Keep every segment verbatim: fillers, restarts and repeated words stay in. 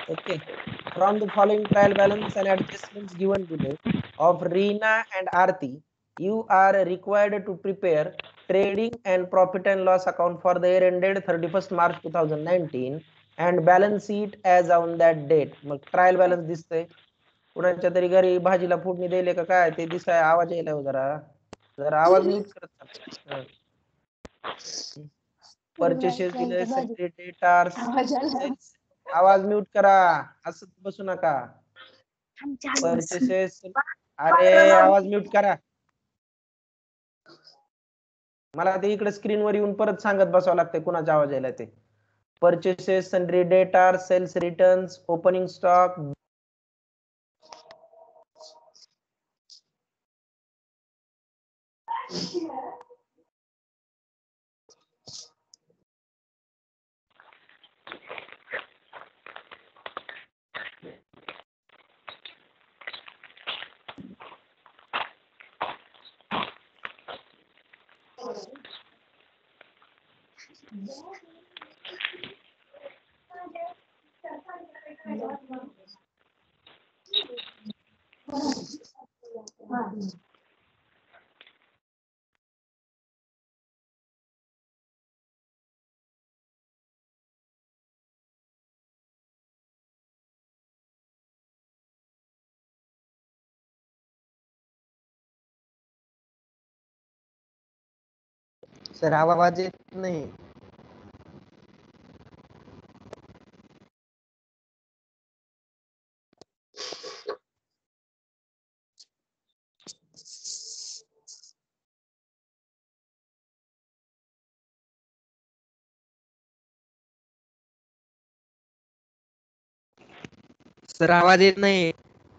Okay. From the following trial balance and adjustments given below of Reena and Aarti, you are required to prepare trading and profit and loss account for the year ended thirty-first March two thousand nineteen and balance sheet as on that date. मग trial balance दिसतंय. कुणाच्या तरी घरी भाजीला फोडणी द्यायला का काय ते दिसाय आवाज यायला हो जरा जरा आवाज म्यूट करत जा. परचेसेस दिले सगळे डेटार्स आवाज म्यूट करा असं बसू नका. परचेसेस अरे आवाज म्यूट करा. मला ते इकडे स्क्रीनवर येऊन परत सांगत बसावं लागतंय कुणाचा आवाज यायला ते. Purchases sundry debtors sales returns opening stock sir आवाज येत नाही. सर आवाज येत नाही.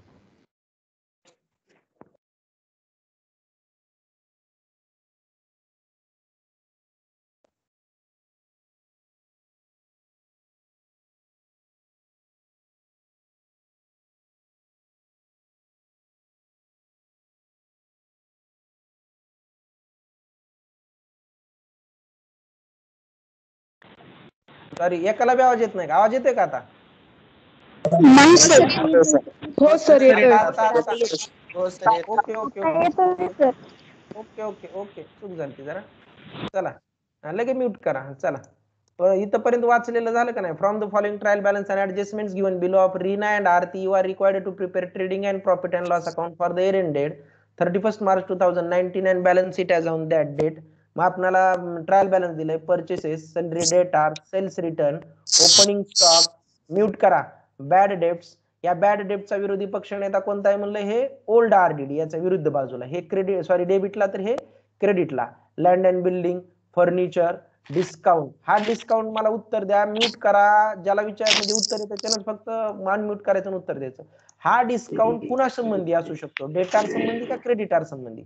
सॉरी एकाला बी आवाज येत नाही का? आवाज येतोय का आता? नाही सर. हो सर येतोय. आता आता हो sir okay okay okay okay okay okay चूक झाली जरा. चला लगे म्यूट करा. चला इथपर्यंत वाचलेलं झालं का नाही? From the following trial balance and adjustments given below of Reena and Aarti you are required to prepare trading and profit and loss account for the year ended thirty first March two thousand nineteen and balance sheet as on that date. मग आपल्याला trial balance दिलंय. Purchases sundry debtors sales return opening stock mute करा. Bad debts या bad डेटचा विरोधी पक्ष नेता कोणता आहे म्हणलं? हे ओल्ड आरडीडी याच्या विरुद्ध बाजूला. हे क्रेडिट सॉरी डेबिटला तर हे क्रेडिटला. Land and building furniture discount. हा डिस्काउंट मला उत्तर द्या. म्यूट करा. ज्याला विचार म्हणजे उत्तर येतं त्यानंच फक्त मान म्यूट करायचं उत्तर द्यायचं. हा डिस्काउंट कुणा संबंधी असू शकतो? डेटार संबंधी का क्रेडिटार संबंधी?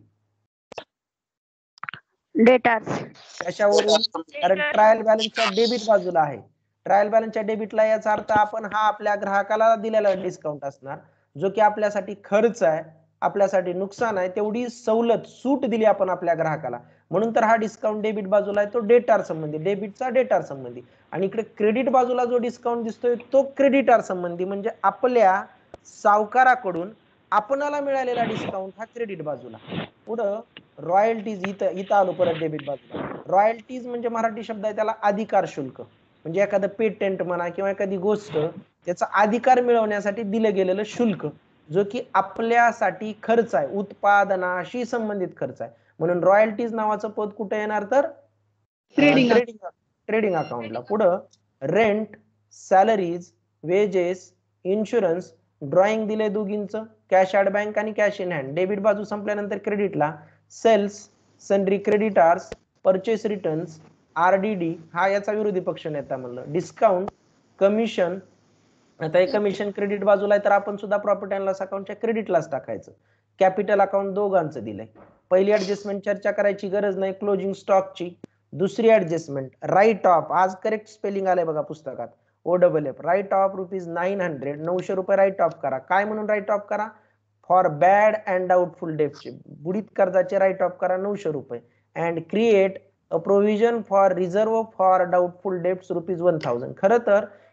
डेटार्स. कशावरून? कारण ट्रायल बॅलन्सच्या डेबिट बाजूला आहे. ट्रायल बॅलन्सच्या डेबिटला याचा अर्थ आपण हा आपल्या ग्राहकाला दिलेला डिस्काउंट असणार जो की आपल्यासाठी खर्च आहे, आपल्यासाठी नुकसान आहे, तेवढी सवलत सूट दिली आपण आपल्या ग्राहकाला. म्हणून तर हा डिस्काउंट डेबिट बाजूला आहे तो डेटार संबंधी, डेबिटचा डेटार संबंधी. आणि इकडे क्रेडिट बाजूला जो डिस्काउंट दिसतोय तो क्रेडिटार संबंधी, म्हणजे आपल्या सावकाराकडून आपणाला मिळालेला डिस्काउंट हा क्रेडिट बाजूला. पुढं रॉयल्टीज इथं इथं आलो परत डेबिट बाजूला. रॉयल्टीज म्हणजे मराठी शब्द आहे त्याला अधिकार शुल्क. म्हणजे एखादं पेटेंट म्हणा किंवा एखादी गोष्ट त्याचा अधिकार मिळवण्यासाठी दिलं गेलेलं शुल्क जो की आपल्यासाठी खर्च आहे, उत्पादनाशी संबंधित खर्च आहे. म्हणून रॉयल्टीज नावाचं पद कुठे येणार? तर ट्रेडिंग ट्रेडिंग ट्रेडिंग अकाउंटला. पुढं rent salaries wages insurance drawing दिले दोघींचं. कॅश ॲट बँक आणि कॅश इन हँड. डेबिट बाजू संपल्यानंतर क्रेडिटला sales sundry creditors purchase returns RDD हा याचा विरोधी पक्ष नेता म्हणलं. Discount commission. आता हे कमिशन क्रेडिट बाजूला आहे तर आपण सुद्धा प्रॉफिट अँड लॉस अकाउंटच्या क्रेडिटलाच टाकायचं. कॅपिटल अकाउंट दोघांचं दिलंय. पहिली ऍडजस्टमेंट चर्चा करायची गरज नाही क्लोजिंग स्टॉकची. दुसरी ऍडजस्टमेंट राईट ऑफ. आज करेक्ट स्पेलिंग आलंय बघा पुस्तकात. O double F write off rupees nine hundred नऊशे रुपये राईट ऑफ करा. काय म्हणून राईट ऑफ करा? फॉर बॅड अँड डाऊटफुल डेब्टचे बुडीत कर्जाचे राईट ऑफ करा नऊशे रुपये. And create a provision for reserve for doubtful debts rupees one thousand. खरं तर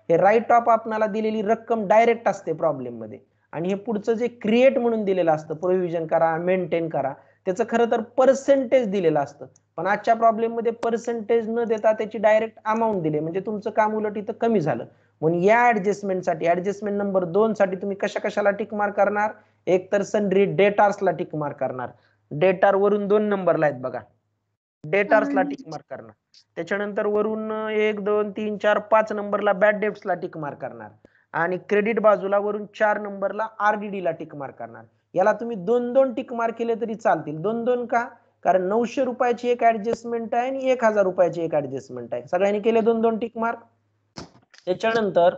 हे राईट ऑफ आपल्याला दिलेली रक्कम डायरेक्ट असते प्रॉब्लेम मध्ये, आणि हे पुढचं जे क्रिएट म्हणून दिलेलं असतं, प्रोव्हिजन करा, मेंटेन करा, त्याचं खरं तर पर्सेंटेज दिलेलं असतं. पण आजच्या प्रॉब्लेम मध्ये पर्सेंटेज न देता त्याची डायरेक्ट अमाऊंट दिली, म्हणजे तुमचं काम उलट इथं कमी झालं. म्हणून या ऍडजस्टमेंटसाठी, ऍडजस्टमेंट नंबर दोन साठी तुम्ही कशा कशाला टिक मार्क करणार? एक तर सन्ड्री डेटार्सला टिक मार्क करणार. डेटार वरून दोन नंबरला आहेत बघा, डेटार्सला टिक मार्क करणार. त्याच्यानंतर वरून एक दोन तीन चार पाच नंबरला बॅड डेब्ट्सला टिक मार्क करणार. आणि क्रेडिट बाजूला वरून चार नंबरला आरडीडी ला टिक मार्क करणार. याला तुम्ही दोन दोन टिक मार्क केले तरी चालतील. दोन दोन का? कारण नऊशे रुपयाची एक ऍडजस्टमेंट आहे आणि एक हजार रुपयाची एक ऍडजस्टमेंट आहे. सगळ्यांनी केले दोन दोन टिक मार्क. त्याच्यानंतर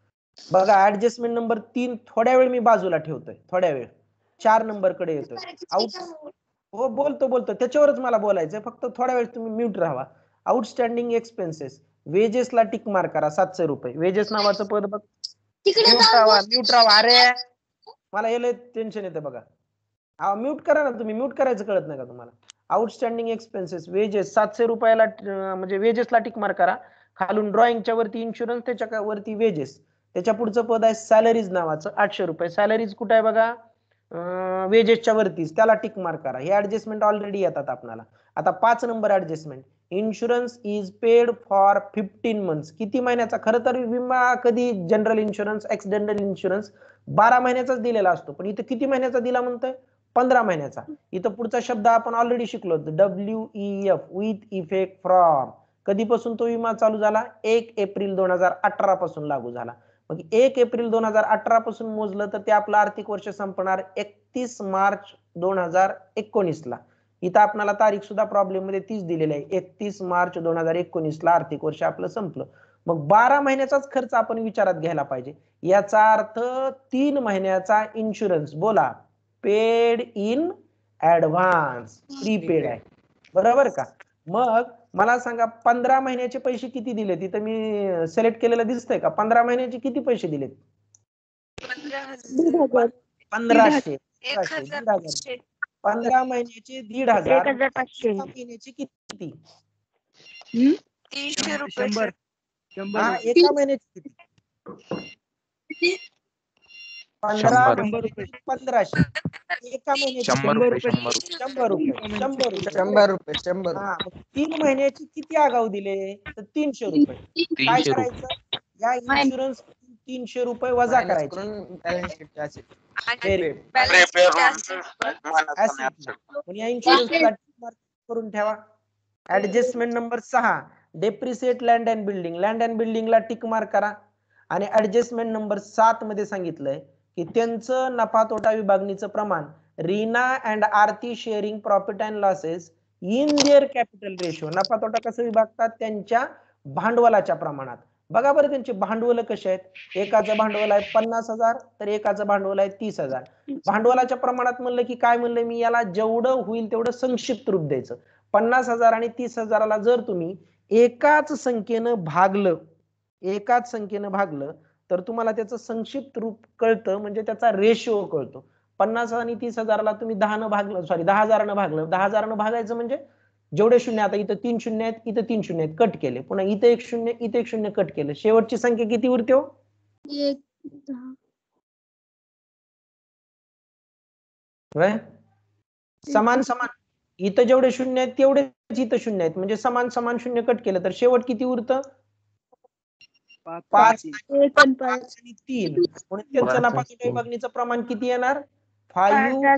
बघा ऍडजस्टमेंट नंबर तीन थोड्या वेळ मी बाजूला ठेवतोय, थोड्या वेळ चार नंबर कडे येतोय. आउट हो बोलतो बोलतो त्याच्यावरच मला बोलायचंय, फक्त थोड्या वेळ तुम्ही म्यूट राहा. आउटस्टँडिंग एक्सपेन्सेस, वेजेसला टिक मार्क करा सातशे रुपये. वेजेस नावाचं पद बघ, म्यूट राहा म्यूट राहा. अरे मला याला टेन्शन येतं बघा. हा म्यूट करा ना तुम्ही, म्यूट करायचं कळत नाही का तुम्हाला? आउटस्टँडिंग एक्सपेन्सेस वेजेस सातशे रुपयाला म्हणजे वेजेसला टिक मार्क करा. खालून ड्रॉइंगच्या वरती इन्शुरन्स, त्याच्या वरती वेजेस, त्याच्या पुढचं पद आहे सॅलरीज नावाचं आठशे रुपये. सॅलरीज कुठे आहे बघा? वेजेसच्या वरतीच, त्याला टिक मार्क करा. हे ऍडजस्टमेंट ऑलरेडी येतात आपल्याला. आता पाच number adjustment, insurance is paid for fifteen months. किती महिन्याचा? खरं तर विमा कधी जनरल इन्शुरन्स, ऍक्सिडेंटल इन्शुरन्स बारा महिन्याचाच दिलेला असतो, पण इथं किती महिन्याचा दिला म्हणतोय? पंधरा महिन्याचा. इथं पुढचा शब्द आपण ऑलरेडी शिकलो, W E F, with effect from. कधीपासून तो विमा चालू झाला? एक एप्रिल दोन हजार अठरा पासून लागू झाला. मग एक एप्रिल दोन हजार अठरा पासून मोजलं तर ते आपलं आर्थिक वर्ष संपणार एकतीस मार्च दोन हजार एकोणीस ला. इथं आपल्याला तारीख सुद्धा प्रॉब्लेम मध्ये तीच दिलेली आहे, एकतीस मार्च दोन हजार एकोणीस ला आर्थिक वर्ष आपलं संपलं. मग बारा महिन्याचाच खर्च आपण विचारात घ्यायला पाहिजे. याचा अर्थ तीन महिन्याचा इन्शुरन्स, बोला, पेड इन ऍडव्हान्स, प्रीपेड आहे, बरोबर का? मग मला सांगा पंधरा महिन्याचे पैसे किती दिले? तिथं मी सिलेक्ट केलेलं दिसतंय का? पंधरा महिन्याचे किती पैसे दिलेत? पंधराशे. पंधरा महिन्याचे दीड हजार. महिन्याचे किती? तीनशे रुपये. हा एका महिन्याचे किती? पंधरा पंधराशे. एका महिन्याचे शंभर रुपये. शंभर रुपये शंभर रुपये शंभर. हा तीन महिन्याची किती आगाऊ दिले? तर तीनशे रुपये. काय करायचं? या इन्शुरन्स तीनशे रुपये वजा करायचे. या इन्शुरन्सला करून ठेवा. ऍडजस्टमेंट नंबर सहा, depreciate land and building. Land and बिल्डिंगला टिक मार्क करा. आणि ऍडजस्टमेंट नंबर सात मध्ये सांगितलंय की त्यांचं नफा तोटा विभागणीचं प्रमाण Reena and Aarti sharing profit and losses in their capital ratio. नफा तोटा कसं विभागतात? त्यांच्या भांडवलाच्या प्रमाणात. बघा बरं त्यांचे भांडवल कसे आहेत. एकाचं भांडवल आहे पन्नास हजार तर एकाचं भांडवल आहे तीस हजार. भांडवलाच्या प्रमाणात म्हणलं की काय म्हणलं मी? याला जेवढं होईल तेवढं संक्षिप्त रूप द्यायचं. पन्नास हजार आणि तीस हजाराला जर तुम्ही एकाच संख्येनं भागलं, एकाच संख्येनं भागलं तर तुम्हाला त्याचं संक्षिप्त रूप कळतं, म्हणजे त्याचा रेशिओ कळतो. पन्नास आणि तीस हजाराला तुम्ही दहानं भागलं, सॉरी दहा हजारानं भागलं, दहा हजारानं भागायचं म्हणजे जेवढे शून्य, आता इथं तीन शून्य आहेत, इथं तीन शून्य आहेत, कट केले. पुन्हा इथं एक शून्य, इथं एक शून्य कट केलं. शेवटची संख्या किती उरते हो? समान समान. इथं जेवढे शून्य आहेत तेवढेच इथं शून्य आहेत, म्हणजे समान समान शून्य कट केलं तर शेवट किती उरतं? पाच आणि तीन. म्हणून त्यांचं नफा तोटा विभागणीचं प्रमाण किती येणार? Five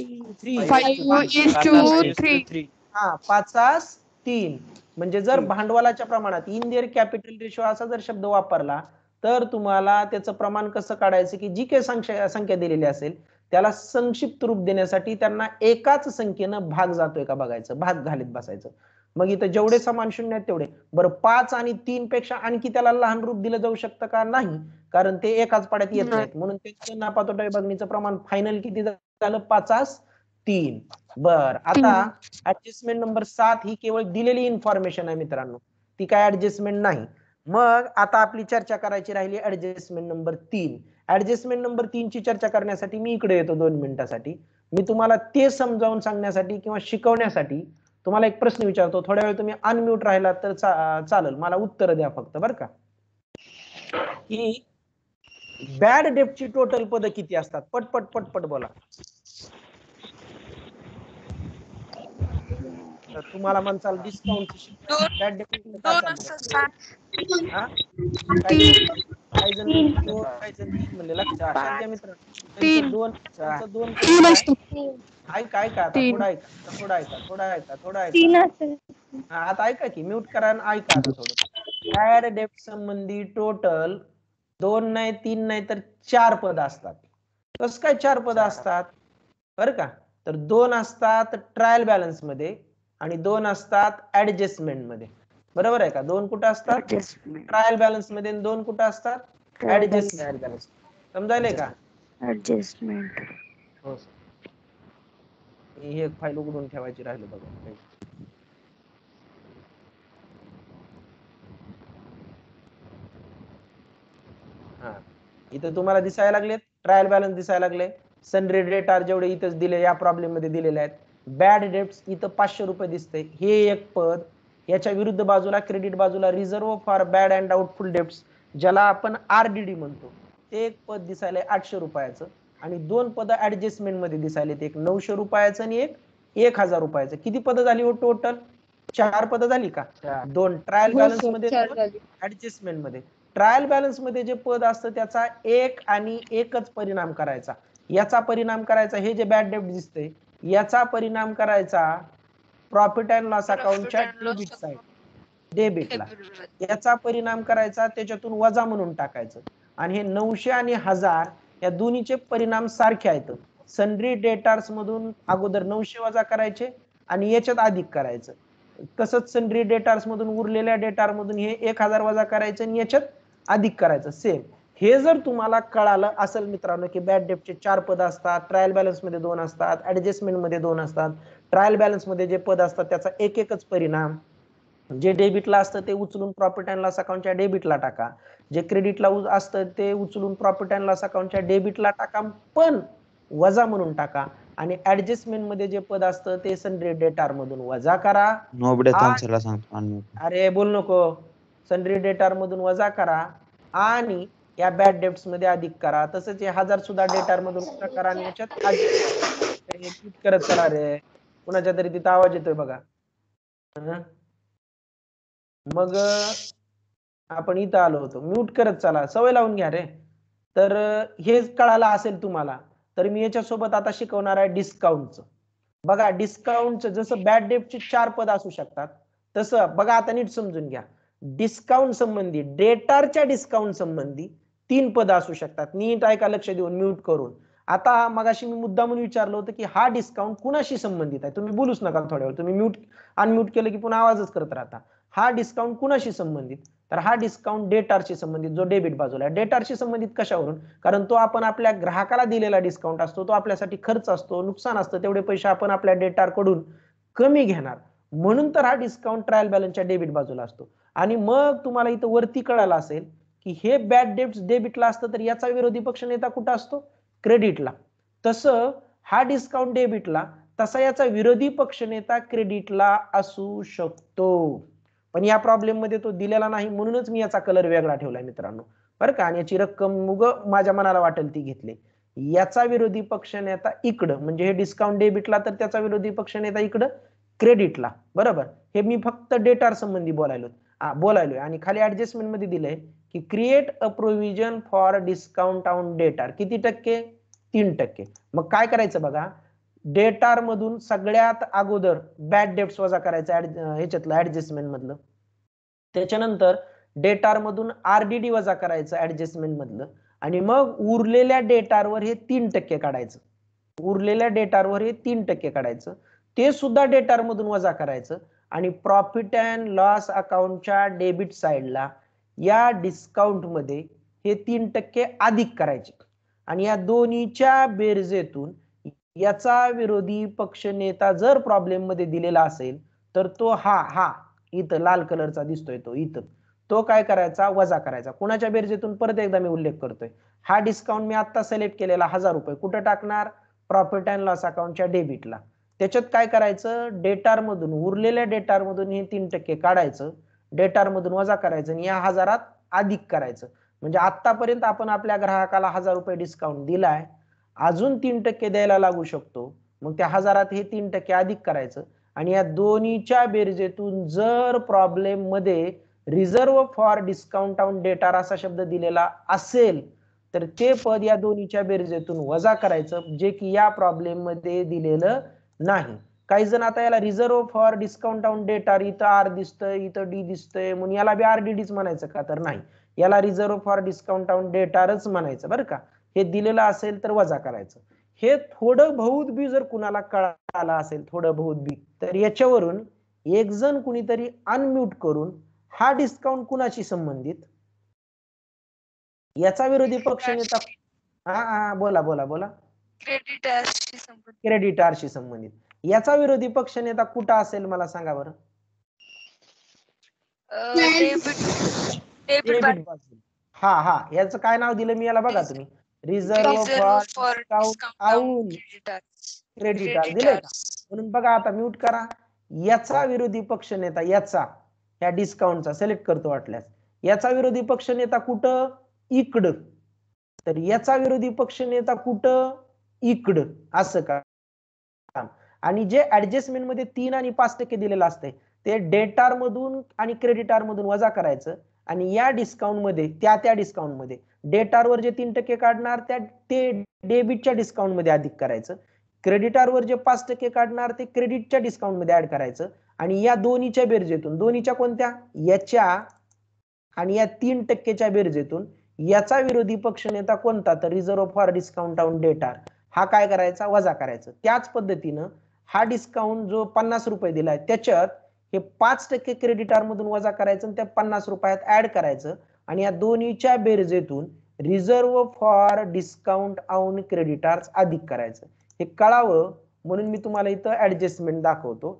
three. हा पाचास तीन. म्हणजे जर भांडवलाच्या प्रमाणात इन देअर कॅपिटल रेशो असा जर शब्द वापरला तर तुम्हाला त्याचं प्रमाण कसं काढायचं की जी काही संख्या संख्या दिलेली असेल त्याला संक्षिप्त रूप देण्यासाठी त्यांना एकाच संख्येनं भाग जातोय का बघायचं, भाग घालीत बसायचं. मग इथं जेवढे समान शून्य आहेत तेवढे. बरं पाच आणि तीन पेक्षा आणखी त्याला लहान रूप दिलं जाऊ शकतं का? नाही, कारण ते एकाच पाड्यात येत नाहीत. म्हणून त्यांचं नफा तोटा विभागणीचं प्रमाण फायनल किती झालं? पाचास तीन. बर, आता ऍडजस्टमेंट नंबर सात ही केवळ दिलेली इन्फॉर्मेशन आहे मित्रांनो, ती काय ऍडजस्टमेंट नाही. मग आता आपली चर्चा करायची राहिली ऍडजस्टमेंट नंबर तीन. ऍडजस्टमेंट नंबर तीन ची चर्चा करण्यासाठी मी इकडे येतो दोन मिनिटासाठी. मी तुम्हाला ते समजावून सांगण्यासाठी किंवा शिकवण्यासाठी तुम्हाला एक प्रश्न विचारतो. थोड्या वेळ तुम्ही अनम्यूट राहिला तर चालेल, मला उत्तर द्या फक्त, बरं का? की बॅड डेप्टची टोटल पद किती असतात? पटपट पटपट बोला. तर तुम्हाला म्हणसाल डिस्काउंटची शिफ्ट बॅड डेप्ट का चाललंय? हा काही जण काही जण म्हणले दोन, काही जण तीन म्हणले. लक्षात घ्या मित्र, त्यांचं दोन त्यांचं दोन तीन काय? असतो. ऐका ऐका आता तीन. थोडं ऐका थोडं ऐका थोडं ऐका थोडं ऐका तीन असेल. हा, आता ऐका की म्यूट करा आणि ऐका आता थोडं. बॅड डेप्ट संबंधी टोटल दोन नाही तीन नाही तर चार पद असतात. कसं काय चार पद असतात बरं का? तर दोन असतात ट्रायल बॅलन्स मध्ये आणि दोन असतात ऍडजस्टमेंट मध्ये. बरोबर आहे का? दोन कुठं असतात? ऍडजस्टमेंट. ट्रायल बॅलन्स मध्ये आणि दोन कुठं असतात? Adjustment balance. समजायले का? ऍडजस्टमेंट. हो सर. ही एक फाईल उघडून ठेवायची राहिली बघा. हा इथं तुम्हाला दिसायला लागले ट्रायल बॅलन्स दिसायला लागले. सनरी डेटार जेवढे इथंच दिले या प्रॉब्लेम मध्ये दिलेले आहेत. बॅड डेप्ट्स इथं पाचशे रुपये दिसते. हे एक पद. याच्या विरुद्ध बाजूला क्रेडिट बाजूला reserve for bad and doubtful debts ज्याला आपण आरडीडी म्हणतो ते एक पद दिसायला आठशे रुपयाचं आणि दोन पद ऍडजस्टमेंट मध्ये दिसायले एक नऊशे रुपयाचं आणि एक एक हजार रुपयाचं. किती पद झाली हो टोटल? चार पद झाली का? दोन ट्रायल हो बॅलन्स सर, मध्ये चार दोन झाली. ऍडजस्टमेंट मध्ये. ट्रायल बॅलन्स मध्ये जे पद असतं त्याचा एक आणि एकच परिणाम करायचा. याचा परिणाम करायचा हे जे बॅड डेब्ट दिसते याचा परिणाम करायचा प्रॉफिट अँड लॉस अकाउंटच्या डेबिट साइड डेबिटला. याचा परिणाम करायचा त्याच्यातून वजा म्हणून टाकायचं. आणि हे नऊशे आणि हजार या दोन्हीचे परिणाम सारखे आहेत. सनरी डेटार्स मधून अगोदर नऊशे वजा करायचे आणि याच्यात अधिक करायचं. तसंच सनरी डेटार्स मधून उरलेल्या डेटार मधून हे एक हजार वजा करायचं आणि याच्यात अधिक करायचं. सेम हे जर तुम्हाला कळालं असेल मित्रांनो की बॅड डेप्टचे चार पद असतात, ट्रायल बॅलन्स मध्ये दोन असतात, ऍडजस्टमेंट मध्ये दोन असतात. ट्रायल बॅलन्स मध्ये जे पद असतात त्याचा एक एकच परिणाम. जे डेबिटला असतं ते उचलून प्रॉफिट अँड लॉस अकाउंटच्या डेबिटला टाका. जे क्रेडिटला असतं ते उचलून प्रॉफिट अँड लॉस अकाउंटच्या डेबिटला टाका पण वजा म्हणून टाका. आणि ऍडजस्टमेंट मध्ये जे पद असतं ते सनरी डेटार मधून वजा करा. नोबडे आन्सरला सांगतो. अरे बोल नको. सनरी डेटार मधून वजा करा आणि या बॅड डेप्ट्स मध्ये अधिक करा. तसंच हे हजार सुद्धा डेटार मधून वजा करा आणि याच्यात अधिक करा. करत चला रे. कुणाच्या तरी तिथं आवाज येतोय बघा. मग आपण इथं आलो होतो. म्यूट करत चला. सवय लावून घ्या रे. तर हे कळालं असेल तुम्हाला तर मी याच्यासोबत आता शिकवणार आहे डिस्काउंटचं. बघा डिस्काउंटचं जसं बॅड डेप्टचे चार पद असू शकतात तसं बघा आता नीट समजून घ्या. डिस्काउंट संबंधी डेटारच्या डिस्काउंट संबंधी तीन पद असू शकतात. नीट ऐका लक्ष देऊन म्यूट करून. आता मगाशी मी मुद्दा म्हणून विचारलं होतं की हा डिस्काउंट कुणाशी संबंधित आहे. तुम्ही बोलूच नका थोड्या वेळ. तुम्ही म्यूट अनम्यूट केलं की पुन्हा आवाजच करत राहता. हा डिस्काउंट कुणाशी संबंधित? तर हा डिस्काउंट डेटारशी संबंधित जो डेबिट बाजूला आहे. डेटारशी संबंधित कशावरून? कारण तो आपण आपल्या ग्राहकाला दिलेला डिस्काउंट असतो. तो आपल्यासाठी खर्च असतो, नुकसान असतं. तेवढे पैसे आपण आपल्या डेटार कडून कमी घेणार म्हणून तर हा डिस्काउंट ट्रायल बॅलन्सच्या डेबिट बाजूला असतो. आणि मग तुम्हाला इथं वरती कळालं असेल की हे बॅड डेब्ट डेबिटला असतं तर याचा विरोधी पक्ष नेता कुठं असतो? क्रेडिटला. तसं हा डिस्काउंट डेबिटला तसा याचा विरोधी पक्ष नेता क्रेडिटला असू शकतो. पण या प्रॉब्लेम मध्ये तो दिलेला नाही म्हणूनच मी याचा कलर वेगळा ठेवलाय मित्रांनो. बरं का? आणि याची रक्कम मुग माझ्या मनाला वाटेल ती घेतली. याचा विरोधी पक्ष नेता इकडं म्हणजे हे डिस्काउंट डेबिटला तर त्याचा विरोधी पक्ष नेता इकडं क्रेडिटला. बरोबर? हे मी फक्त डेटार संबंधी बोलायलो बोलायलोय. आणि खाली ऍडजस्टमेंट मध्ये दिलंय की create a provision for discount on debtor. किती टक्के? तीन टक्के. मग काय करायचं बघा. डेटार मधून सगळ्यात अगोदर बॅड डेप्ट्स वजा करायचं ह्याच्यातलं ऍडजस्टमेंट मधलं. त्याच्यानंतर डेटार मधून आरडीडी वजा करायचं ऍडजस्टमेंट मधलं. आणि मग उरलेल्या डेटारवर हे तीन टक्के काढायचं. उरलेल्या डेटारवर हे तीन टक्के काढायचं. ते सुद्धा डेटार मधून वजा करायचं आणि प्रॉफिट अँड लॉस अकाउंटच्या डेबिट साइडला या डिस्काउंट मध्ये हे तीन टक्के अधिक करायचे. आणि या दोन्हीच्या बेरजेतून याचा विरोधी पक्ष नेता जर प्रॉब्लेम मध्ये दिलेला असेल तर तो हा हा इथं लाल कलरचा दिसतोय तो इथं तो काय करायचा? वजा करायचा. कुणाच्या बेरजेतून? परत एकदा मी उल्लेख करतोय. हा डिस्काउंट मी आता सिलेक्ट केलेला हजार रुपये कुठं टाकणार? प्रॉफिट अँड लॉस अकाउंटच्या डेबिटला. त्याच्यात काय करायचं? डेटार मधून उरलेल्या डेटार मधून हे तीन टक्के काढायचं. डेटार मधून वजा करायचं आणि या हजारात अधिक करायचं. म्हणजे आतापर्यंत आपण आपल्या ग्राहकाला हजार रुपये डिस्काउंट दिलाय, अजून तीन टक्के द्यायला लागू शकतो. मग त्या हजारात हे तीन टक्के अधिक करायचं आणि या दोन्हीच्या बेरजेतून जर प्रॉब्लेम मध्ये reserve for discount on debtor असा शब्द दिलेला असेल तर ते पद या दोन्हीच्या बेरजेतून वजा करायचं, जे की या प्रॉब्लेम मध्ये दिलेलं नाही. काही जण आता याला reserve for discount on debtor, इथं आर दिसतंय, इथं डी दिसतंय, म्हणून याला बी आरडीडीच म्हणायचं का, तर नाही, याला रिझर्व्ह फॉर डिस्काउंट ऑन डेटारच म्हणायचं बरं का. हे दिलेलं असेल तर वजा करायचं. हे थोडं बहुत बी जर कुणाला कळालं असेल, थोडं बहुत बी, तर याच्यावरून एक जण कुणीतरी अनम्यूट करून हा डिस्काउंट कुणाशी संबंधित, याचा विरोधी पक्ष नेता, हा हा बोला बोला बोला, क्रेडिटर्सशी संबंधित. क्रेडिटारशी संबंधित. याचा विरोधी पक्ष नेता कुठं असेल मला सांगा बरं. डेबिट डेबिट बाजू. हा हा, याचं काय नाव दिलं मी याला बघा तुम्ही, reserve for discount on creditor दिले का. म्हणून बघा आता म्यूट करा. याचा विरोधी पक्ष नेता, याचा या डिस्काउंटचा सिलेक्ट करतो वाटल्यास, याचा विरोधी पक्ष नेता कुठं, इकडं. तर याचा विरोधी पक्ष नेता कुठं, इकडं, असं का. आणि जे ऍडजस्टमेंट मध्ये तीन आणि पाच टक्के दिलेलं असतंय ते डेटार मधून आणि क्रेडिटार मधून वजा करायचं आणि या डिस्काउंट मध्ये, त्या त्या डिस्काउंट मध्ये डेटारवर जे तीन टक्के काढणार त्या ते डेबिटच्या डिस्काउंट मध्ये अधिक करायचं, क्रेडिटारवर जे पाच टक्के काढणार ते क्रेडिटच्या डिस्काउंट मध्ये ऍड करायचं आणि या दोन्हीच्या बेरजेतून, दोन्हीच्या कोणत्या, याच्या आणि या तीन टक्केच्या बेरजेतून याचा विरोधी पक्ष नेता कोणता, तर reserve for discount on debtor, हा काय करायचा, वजा करायचं. त्याच पद्धतीनं हा डिस्काउंट जो पन्नास रुपये दिलाय त्याच्यात हे पाच टक्के क्रेडिटार मधून वजा करायचं आणि त्या पन्नास रुपयात ऍड करायचं आणि या दोन्हीच्या बेरजेतून reserve for discount on creditors अधिक करायचं. हे कळावं म्हणून मी तुम्हाला इथं ऍडजस्टमेंट दाखवतो.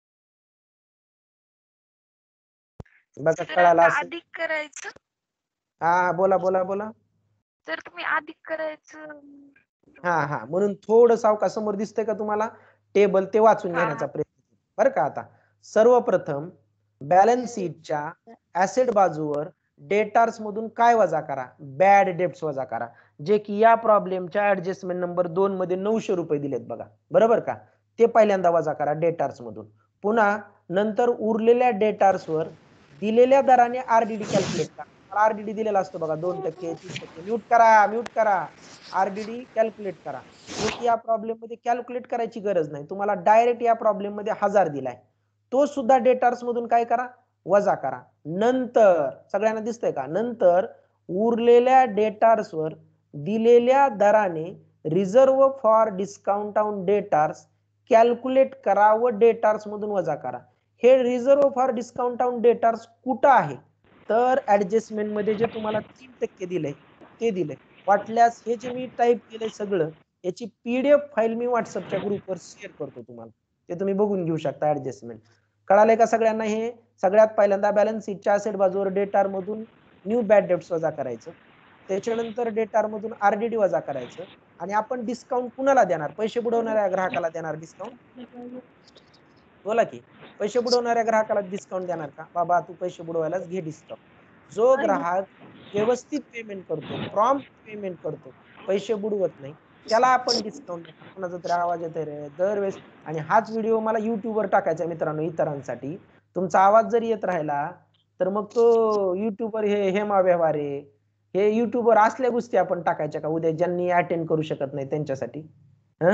बघा कळालं असेल. अधिक करायचं. हा बोला बोला बोला. तर तुम्ही अधिक करायचं. हा हा, म्हणून थोडं सावका समोर दिसतंय का तुम्हाला टेबल, ते वाचून घेण्याचा प्रयत्न बरं का. आता सर्वप्रथम बॅलन्स शीटच्या ऍसेट बाजूवर डेटार्स मधून काय वजा करा, बॅड डेब्ट्स वजा करा, जे की या प्रॉब्लेमच्या ऍडजस्टमेंट नंबर दोन मध्ये नऊशे रुपये दिलेत बघा, बरोबर का. ते पहिल्यांदा वजा करा डेटार्स मधून. पुन्हा नंतर उरलेल्या डेटार्स वर दिलेल्या दराने आरडीडी कॅल्क्युलेट करा. आरडीडी दिलेला असतो बघा, दोन टक्के तीन टक्के. म्यूट करा म्यूट करा. आरडीडी कॅल्क्युलेट करा. एक या प्रॉब्लेम मध्ये कॅल्क्युलेट करायची गरज नाही, तुम्हाला डायरेक्ट या प्रॉब्लेम मध्ये हजार दिलाय, तो सुद्धा डेटार्स मधून काय करा, वजा करा. नंतर सगळ्यांना दिसतंय का, नंतर उरलेल्या डेटार्स वर दिलेल्या दराने reserve for discount on debtors calculate करा व डेटार्स मधून वजा करा. हे reserve for discount on debtors कुठं आहे, तर ऍडजस्टमेंट मध्ये जे तुम्हाला तीन टक्के दिले ते दिले. वाटल्यास हे जे मी टाईप केलंय सगळं, याची पीडीएफ फाईल मी व्हॉट्सअपच्या ग्रुपवर शेअर करतो तुम्हाला, ते तुम्ही बघून घेऊ शकता ऍडजस्टमेंट. कळालंय का सगळ्यांना. हे सगळ्यात पहिल्यांदा बॅलन्स शीटच्या असेट बाजूवर डेटार मधून न्यू बॅड डेब्ट्स वजा करायचं, त्याच्यानंतर डेटार मधून आरडीडी वजा करायचं आणि आपण डिस्काउंट कुणाला देणार, पैसे बुडवणाऱ्या ग्राहकाला देणार डिस्काउंट. बोला की, पैसे बुडवणाऱ्या ग्राहकाला डिस्काउंट देणार का, बाबा तू पैसे बुडवायलाच घे डिस्काउंट. जो ग्राहक व्यवस्थित पेमेंट करतो, प्रॉम्प्ट पेमेंट करतो, पैसे बुडवत नाही, त्याला आपण डिस्काउंट देणार. कोणाचा तरी आवाज येतोय रे दरवेळेस. आणि हाच व्हिडिओ मला युट्यूबवर टाकायचा मित्रांनो इतरांसाठी. तुमचा आवाज जरी येत राहिला तर मग तो युट्यूबवर हे हेमा व्यवहार आहे, हे युट्यूबवर असल्या गोष्टी आपण टाकायच्या का उद्या ज्यांनी अटेंड करू शकत नाही त्यांच्यासाठी. हं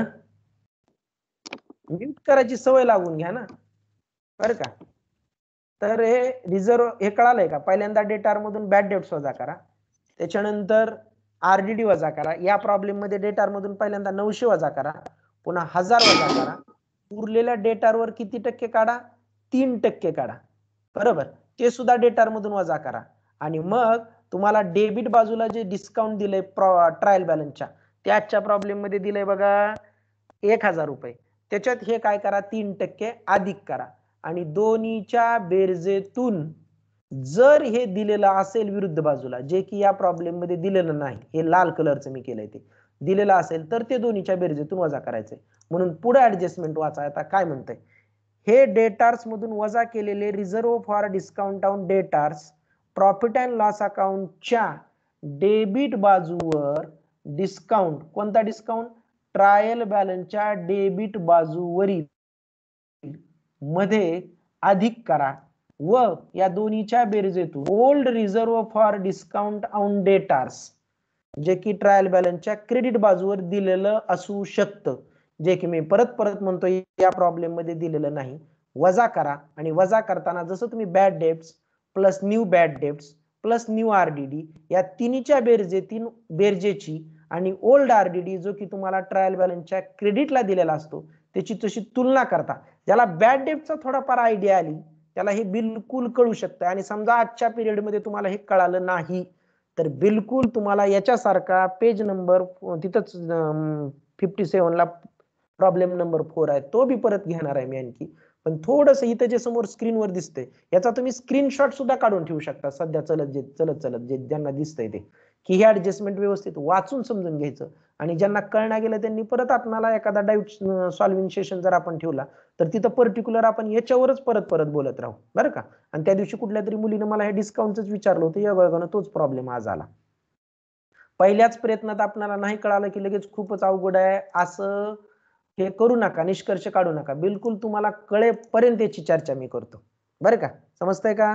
म्यूट करायची सवय लागून घ्या ना, बरं का. तर हे रिझर्व्ह, हे कळालंय का. पहिल्यांदा डेटार मधून बॅड डेब्ट्स वजा करा, त्याच्यानंतर आरडीडी वजा करा. या प्रॉब्लेम मध्ये डेटार मधून पहिल्यांदा नऊशे वजा करा, पुन्हा हजार वजा करा. उरलेल्या डेटारवर किती टक्के काढा, तीन टक्के काढा, बरोबर. ते सुद्धा डेटार मधून वजा करा आणि मग तुम्हाला डेबिट बाजूला जे डिस्काउंट दिलंय ट्रायल बॅलन्सच्या, त्याच्या प्रॉब्लेम मध्ये दिलंय बघा एक हजार रुपये, त्याच्यात हे काय करा, तीन टक्के अधिक करा आणि दोन्हीच्या बेरजेतून जर हे दिलेलं असेल विरुद्ध बाजूला, जे की या प्रॉब्लेम मध्ये दिलेलं नाही, हे लाल कलरचं मी केलंय, ते दिलेलं असेल तर ते दोन्हीच्या बेरजेतून वजा करायचंय. म्हणून पुढे ऍडजस्टमेंट वाचा. आता काय म्हणतंय, हे डेटार्स मधून वजा केलेले reserve for discount on debtors profit and loss अकाउंटच्या डेबिट बाजूवर डिस्काउंट, कोणता डिस्काउंट? ट्रायल बॅलन्सच्या डेबिट बाजूवरील मध्ये अधिक करा व या दोन्हीच्या बेरजेतून old reserve for discount on debtors, जे की ट्रायल बॅलन्सच्या क्रेडिट बाजूवर दिलेलं असू शकतं, जे की मी परत परत म्हणतो या प्रॉब्लेम मध्ये दिलेलं नाही, वजा करा. आणि वजा करताना जसं तुम्ही bad debts plus new bad debts plus new RDD या तिन्हीच्या बेरजेतील बेरजेची आणि ओल्ड आरडीडी जो की तुम्हाला ट्रायल बॅलन्सच्या क्रेडिटला दिलेला असतो त्याची तशी तुलना करता. ज्याला बॅड डेब्टचा थोडाफार आयडिया आली त्याला हे बिलकुल कळू शकतं. आणि समजा आजच्या पिरियड मध्ये तुम्हाला हे कळालं नाही तर बिलकुल तुम्हाला याच्यासारखा पेज नंबर तिथंच फिफ्टी सेव्हन ला प्रॉब्लेम नंबर फोर आहे तो बी परत घेणार आहे मी आणखी. पण थोडस इथं जे समोर स्क्रीनवर दिसतंय याचा तुम्ही स्क्रीनशॉट सुद्धा काढून ठेवू शकता सध्या चलत जे चलत चलत जे ज्यांना दिसतंय ते, की हे ऍडजस्टमेंट व्यवस्थित वाचून समजून घ्यायचं. आणि ज्यांना कळना गेलं त्यांनी परत आपल्याला एखादा डाऊट सॉल्विंग सेशन जर आपण ठेवला तर तिथं पर्टिक्युलर आपण याच्यावरच परत परत बोलत राहू बरं का. आणि त्या दिवशी कुठल्या तरी मुलीनं मला हे डिस्काउंटच विचारलं होतं, योगायोगानं तोच प्रॉब्लेम आज आला. पहिल्याच प्रयत्नात आपल्याला नाही कळालं की लगेच खूपच अवघड आहे असं हे करू नका, निष्कर्ष काढू नका. बिलकुल तुम्हाला कळेपर्यंत याची चर्चा मी करतो बरं का. समजतंय का?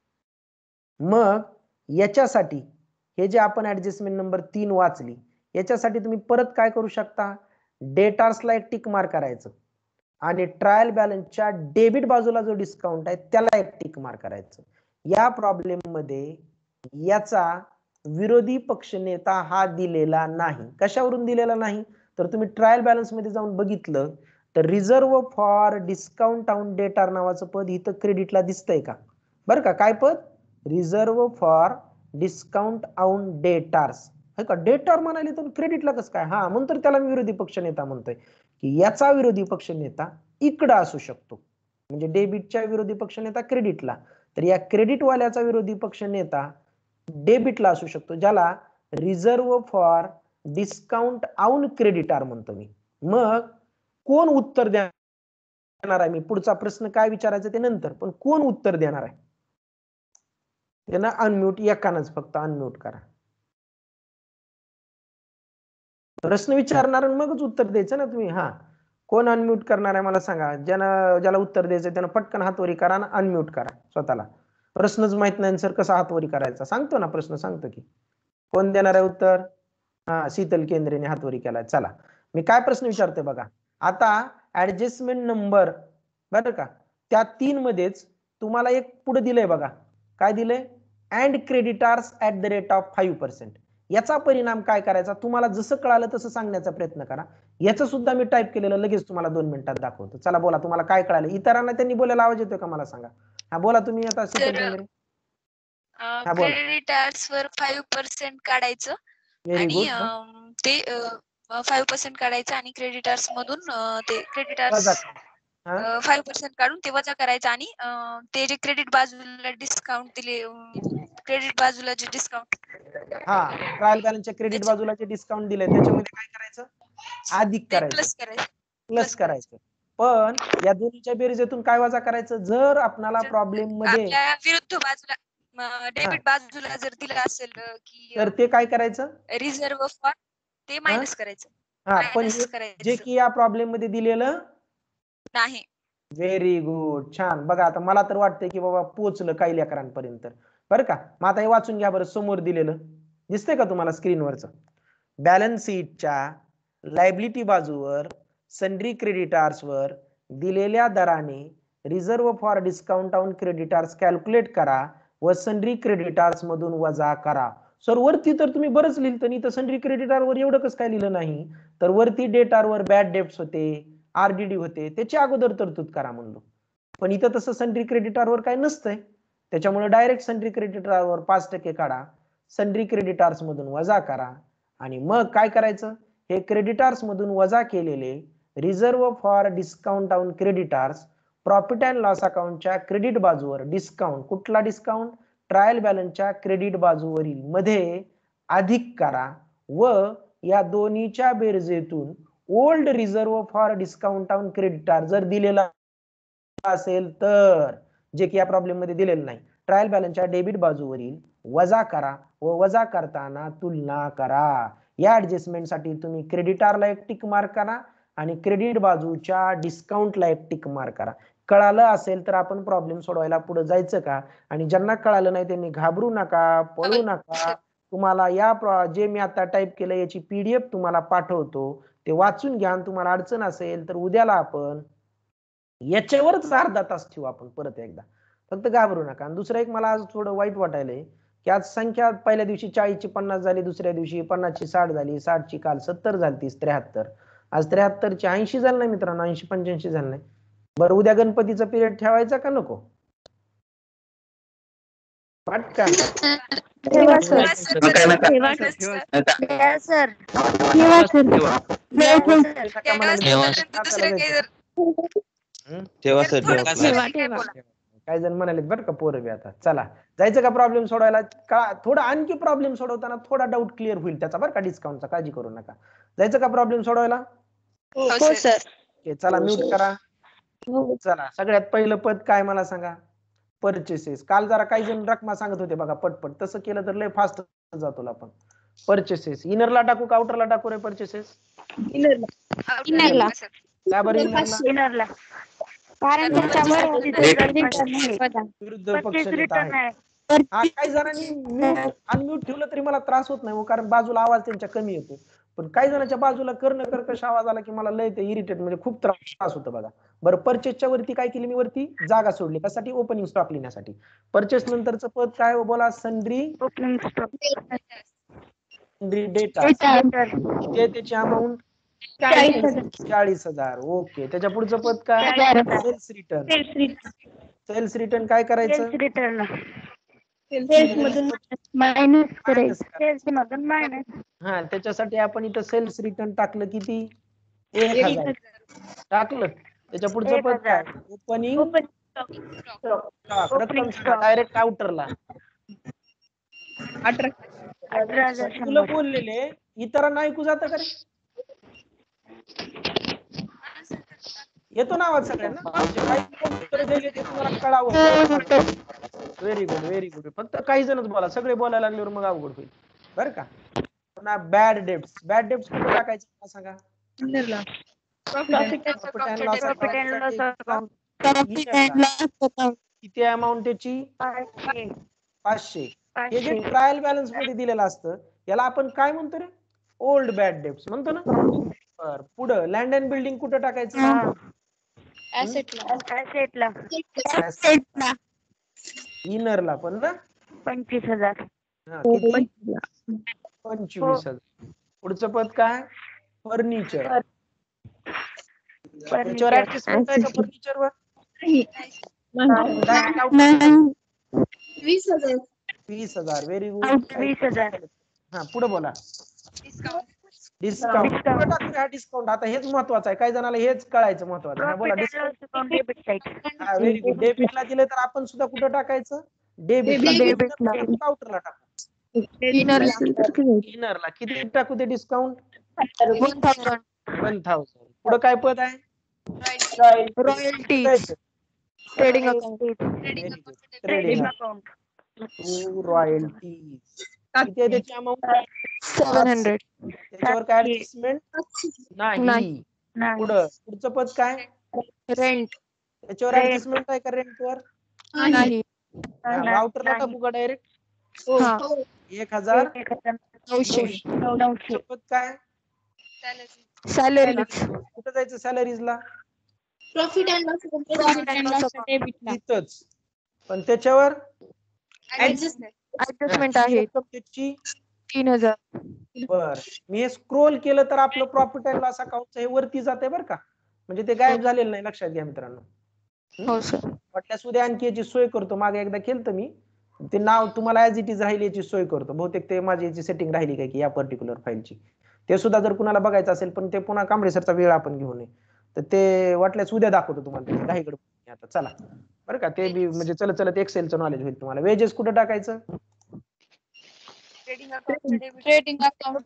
मग याच्यासाठी हे जे आपण ऍडजस्टमेंट नंबर तीन वाचली याच्यासाठी तुम्ही परत काय करू शकता, डेटार्सला एक टिक मार्क करायचं आणि ट्रायल बॅलन्सच्या डेबिट बाजूला जो डिस्काउंट आहे त्याला एक टिक मार्क करायचं. या प्रॉब्लेम मध्ये याचा विरोधी पक्षनेता हा दिलेला नाही. कशावरून दिलेला नाही तर तुम्ही ट्रायल बॅलन्स मध्ये जाऊन बघितलं तर reserve for discount on debtor नावाचं पद इथं क्रेडिटला दिसतंय का? बरं का, काय पद? Reserve for discount on debtors. है का, डेटार म्हणाले तर क्रेडिटला कसं काय? हा म्हणून त्याला विरोधी पक्षनेता म्हणतोय की याचा विरोधी पक्षनेता इकडं असू शकतो. म्हणजे डेबिटच्या विरोधी पक्षनेता क्रेडिटला, तर या क्रेडिट वाल्याचा विरोधी पक्षनेता डेबिटला असू शकतो, ज्याला reserve for discount on creditor म्हणतो मी. मग कोण उत्तर देणार आहे? मी पुढचा प्रश्न काय विचारायचा ते नंतर, पण कोण उत्तर देणार आहे त्यांना अनम्यूट, एकानच फक्त अनम्यूट करा. प्रश्न विचारणार मगच उत्तर द्यायचं ना तुम्ही. हा, कोण अनम्यूट करणार आहे मला सांगा. ज्यानं ज्याला उत्तर द्यायचं त्यानं पटकन हातवरी करा आणि अनम्यूट करा स्वतःला. प्रश्नच माहित नाही सर कसा हातवरी करायचा, सांगतो ना प्रश्न सांगतो की. कोण देणार आहे उत्तर? हा, शीतल केंद्रेने हातवरी केलाय. चला मी काय प्रश्न विचारतोय बघा. आता ऍडजस्टमेंट नंबर बरं का त्या तीन मध्येच तुम्हाला एक पुढे दिलंय बघा, काय दिलंय? And creditors at the rate of five percent. याचा परिणाम काय करायचा तुम्हाला जसं कळालं तसं सांगण्याचा प्रयत्न करा. याचं सुद्धा मी टाईप केलेलं लगेच तुम्हाला दोन मिनिटात दाखवतो. चला बोला, तुम्हाला काय कळालं? इतरांना त्यांनी बोलायला आवाज येतोय का मला सांगा. हा बोला तुम्ही आता शीतल केंद्रे. हा बोला. क्रेडिटार्स वर फाईव्ह पर्सेंट काढायचं व्हेरी आणि गुड. अं, ते फाईव्ह पर्सेंट काढायचं आणि क्रेडिटार्स मधून अं, ते क्रेडिटार्स वजा. हा फाईव्ह पर्सेंट काढून ते वजा करायचं आणि अं, ते जे क्रेडिट बाजूला डिस्काउंट दिले, क्रेडिट बाजूला जे डिस्काउंट हा ट्रायल बॅलन्सच्या क्रेडिट बाजूला जे डिस्काउंट दिलंय त्याच्यामध्ये काय करायचं? अधिक ते करायचं, प्लस करायचं. प्लस करायचं. पण या दोन्हीच्या बेरजेतून काय वजा करायचं? जर आपल्याला प्रॉब्लेम मध्ये आपल्या विरुद्ध बाजूला हा, डेबिट बाजूला जर दिलं असेल की तर ते काय करायचं? रिझर्व्ह फॉर, ते हा मायनस करायचं. हा, पण मायनस हे जे करायचं की या प्रॉब्लेम मध्ये दिलेलं नाही. व्हेरी गुड, छान. बघा आता मला तर वाटतंय की बाबा पोचलं काही लेकरांपर्यंत बरं का. मग आता हे वाचून घ्या बरं. समोर दिलेलं दिसतंय का तुम्हाला स्क्रीनवरचं? बॅलन्स शीटच्या लायबिलिटी बाजूवर सन्ड्री क्रेडिटार्सवर दिलेल्या दराने reserve for discount on creditors calculate करा व सन्ड्री क्रेडिटार्स मधून वजा करा. सर वरती तर तुम्ही बरंच लिहिलं, तर इथं सन्ड्री क्रेडिटारवर एवढं कसं काय लिहिलं नाही? तर वरती डेटारवर बॅड डेब्ट्स होते, आरडीडी होते, त्याची अगोदर तरतूद करा म्हणलो. पण इथं तसं सन्ड्री क्रेडिटारवर काय नसतंय, त्याच्यामुळे डायरेक्ट सन्ड्री क्रेडिटारवर पाच टक्के काढा, सन्ड्री क्रेडिटार्स मधून वजा करा आणि मग काय करायचं? हे क्रेडिटार्स मधून वजा केलेले reserve for discount on creditors profit and loss अकाउंटच्या क्रेडिट बाजूवर डिस्काउंट, कुठला डिस्काउंट? ट्रायल बॅलन्सच्या क्रेडिट बाजूवरील मध्ये अधिक करा व या दोन्हीच्या बेरजेतून old reserve for discount on creditor जर दिलेला असेल तर, जे की या प्रॉब्लेम मध्ये दिलेलं नाही, ट्रायल बॅलन्सच्या डेबिट बाजूवरील वजा करा व वजा करताना तुलना करा. या ऍडजस्टमेंट साठी तुम्ही क्रेडिटारला एक टिक मार्क करा आणि क्रेडिट बाजूच्या डिस्काउंटला एक टिक मार्क करा. कळालं असेल तर आपण प्रॉब्लेम सोडवायला पुढे जायचं का? आणि ज्यांना कळालं नाही त्यांनी घाबरू नका, पळू नका. तुम्हाला या जे मी आता टाईप केलं याची पीडीएफ तुम्हाला पाठवतो, ते वाचून घ्या. तुम्हाला अडचण असेल तर उद्याला आपण याच्यावरच अर्धा तास ठेवू आपण परत एकदा. फक्त घाबरू नका. आणि दुसरं एक मला आज थोडं वाईट वाटायलंय की आज संख्या पहिल्या दिवशी चाळीसची पन्नास झाली, दुसऱ्या दिवशी पन्नासची साठ झाली, साठची काल सत्तर झाली, त्र्याहत्तर, आज त्र्याहत्तरची ऐंशी झालं नाही मित्रांनो, ऐंशी पंच्याऐंशी झालं नाही. बरं उद्या गणपतीचा पिरियड ठेवायचा का नको? पटकन ठेवा सर. सर. ठेवा सर. ठेवा सर. ठेवा सर. तेव्हा सर, दुसरं काही जर ठेवा सर थोडं ठेवा दुसरं ठेवा, काही ठेवा. बोला. काही जण म्हणाले बरं का पोरं बी आता. चला जायचं का प्रॉब्लेम सोडवायला? का थोडा आणखी प्रॉब्लेम सोडवताना थोडा डाऊट क्लिअर होईल त्याचा बरं का, डिस्काउंटचा. काळजी करू नका. जायचं का प्रॉब्लेम सोडवायला? हो हो सर. सर. ओके, चला म्यूट करा. हो. चला सगळ्यात पहिलं पद काय मला सांगा? परचेसेस. काल जरा काही जण रकमा सांगत होते बघा पटपट, तसं केलं तर लय फास्ट जातो आपण. परचेसेस इनरला टाकू का आउटरला टाकू रे परचेसेस? इनरला. सर. का बरं इनरला? इनरला. कारण त्याच्यावर विरुद्ध पक्ष नेता आहे. हा, काही जणांनी म्यूट अनम्यूट ठेवलं तरी मला त्रास होत नाही हो, कारण बाजूला आवाज त्यांच्या कमी येतो. पण काही जणांच्या बाजूला कर्ण कर्कश आवाज आला की मला लय ते इरिटेट, म्हणजे खूप त्रास होतो बघा. बरं परचेसच्या वरती काय केली मी? वरती जागा सोडली. कशासाठी? ओपनिंग स्टॉक लिहिण्यासाठी. परचेस नंतरचं पद काय बोला? Sundry opening stock. Sundry debtor. ते त्याची अमाऊंट चाळीस हजार. ओके, त्याच्या पुढचं पद काय? Cells return. सेल्स रिटर्न काय करायचं? रिटर्न मायनस करायचं. सेल्स मधून मायनस. हा, त्याच्यासाठी आपण इथं सेल्स रिटर्न टाकलं किती? एक हजार टाकलं. त्याच्या पुढचं पद काय? Opening stock. रक्कम डायरेक्ट आउटरला अठरा हजार तुला शंभर. बोललेले इतरांना ऐकू जातं का रे? येतो ना आवाज सगळ्यांना? म्हणजे काही उत्तरं दिली ते तुम्हाला कळावं. Very good, very good. फक्त काही जणच बोला, सगळे बोलायला लागल्यावर मग अवघड होईल बरं का. पुन्हा बॅड डेब्ट्स. बॅड डेब्ट्स कुठे टाकायचं मला सांगा? किती अमाऊंट त्याची? पाचशे. हे जे ट्रायल बॅलन्स मध्ये दिलेलं असतं याला आपण काय म्हणतो रे? ओल्ड बॅड डेब्ट्स म्हणतो ना. बर, पुढं लँड अँड बिल्डिंग कुठं टाकायचं? इनरला पण ना. पंचवीस हजार. हा, किती? पंचवीस हजार. पुढचं पद काय? फर्निचर. त्याच्यावर ऍडजस्टमेंट आहे का फर्निचरवर? वीस हजार. वीस हजार. Very good. वीस हजार. हा, पुढे बोला. डिस्काउंट. डिस्काउंट. कुठं टाकू रे हा डिस्काउंट? आता हेच महत्वाचं आहे, काही जणांना हेच कळायचं महत्वाचं आहे. हा, बोला. डिस्काउंट. हा, व्हेरी गुड. डेबिटला दिलं तर आपण सुद्धा कुठं टाकायचं? डेबिटला. आउटरला टाकू. इनरला किती टाकू ते डिस्काउंट? One thousand. पुढे काय पद आहे? Royalty. Trading account. Trading account. Royalty. किती आहे त्याची अमाऊंट? सेवन हंड्रेड. त्याच्यावर काय ऍडजस्टमेंट नाही. पुढं पुढचं पद काय? रेंट. त्याच्यावर ऍडजस्टमेंट आहे का रेंटवर? नाही. आउटरला टाकू का डायरेक्ट? एक हजार नऊशे. पद काय? सॅलरी. कुठं जायचं सॅलरीजला? प्रॉफिट अँड लॉस तिथंच. पण त्याच्यावर ऍडजस्टमेंट आहे त्याची तीन हजार. बर, मी हे स्क्रोल केलं तर आपलं प्रॉफिट अँड लॉस अकाउंट हे वरती जाते बरं का, म्हणजे ते गायब झालेलं नाही, लक्षात घ्या मित्रांनो. हो सर. वाटल्यास उद्या आणखी याची सोय करतो. मागे एकदा केलं मी ते नाव तुम्हाला ऍज इट इज राहील याची सोय करतो. बहुतेक ते माझी याची सेटिंग राहिली काय की या पर्टिक्युलर फाईलची, ते सुद्धा जर कुणाला बघायचं असेल पण ते पुन्हा कांबळे सरचा वेळ आपण घेऊ नये तर ते वाटल्यास उद्या दाखवतो तुम्हाला. घाईकडे आता चला बरं का, ते बी म्हणजे चलत चलत एक्सेलचं नॉलेज होईल तुम्हाला. वेजेस कुठं टाकायचं? Trading account. ट्रेडिंग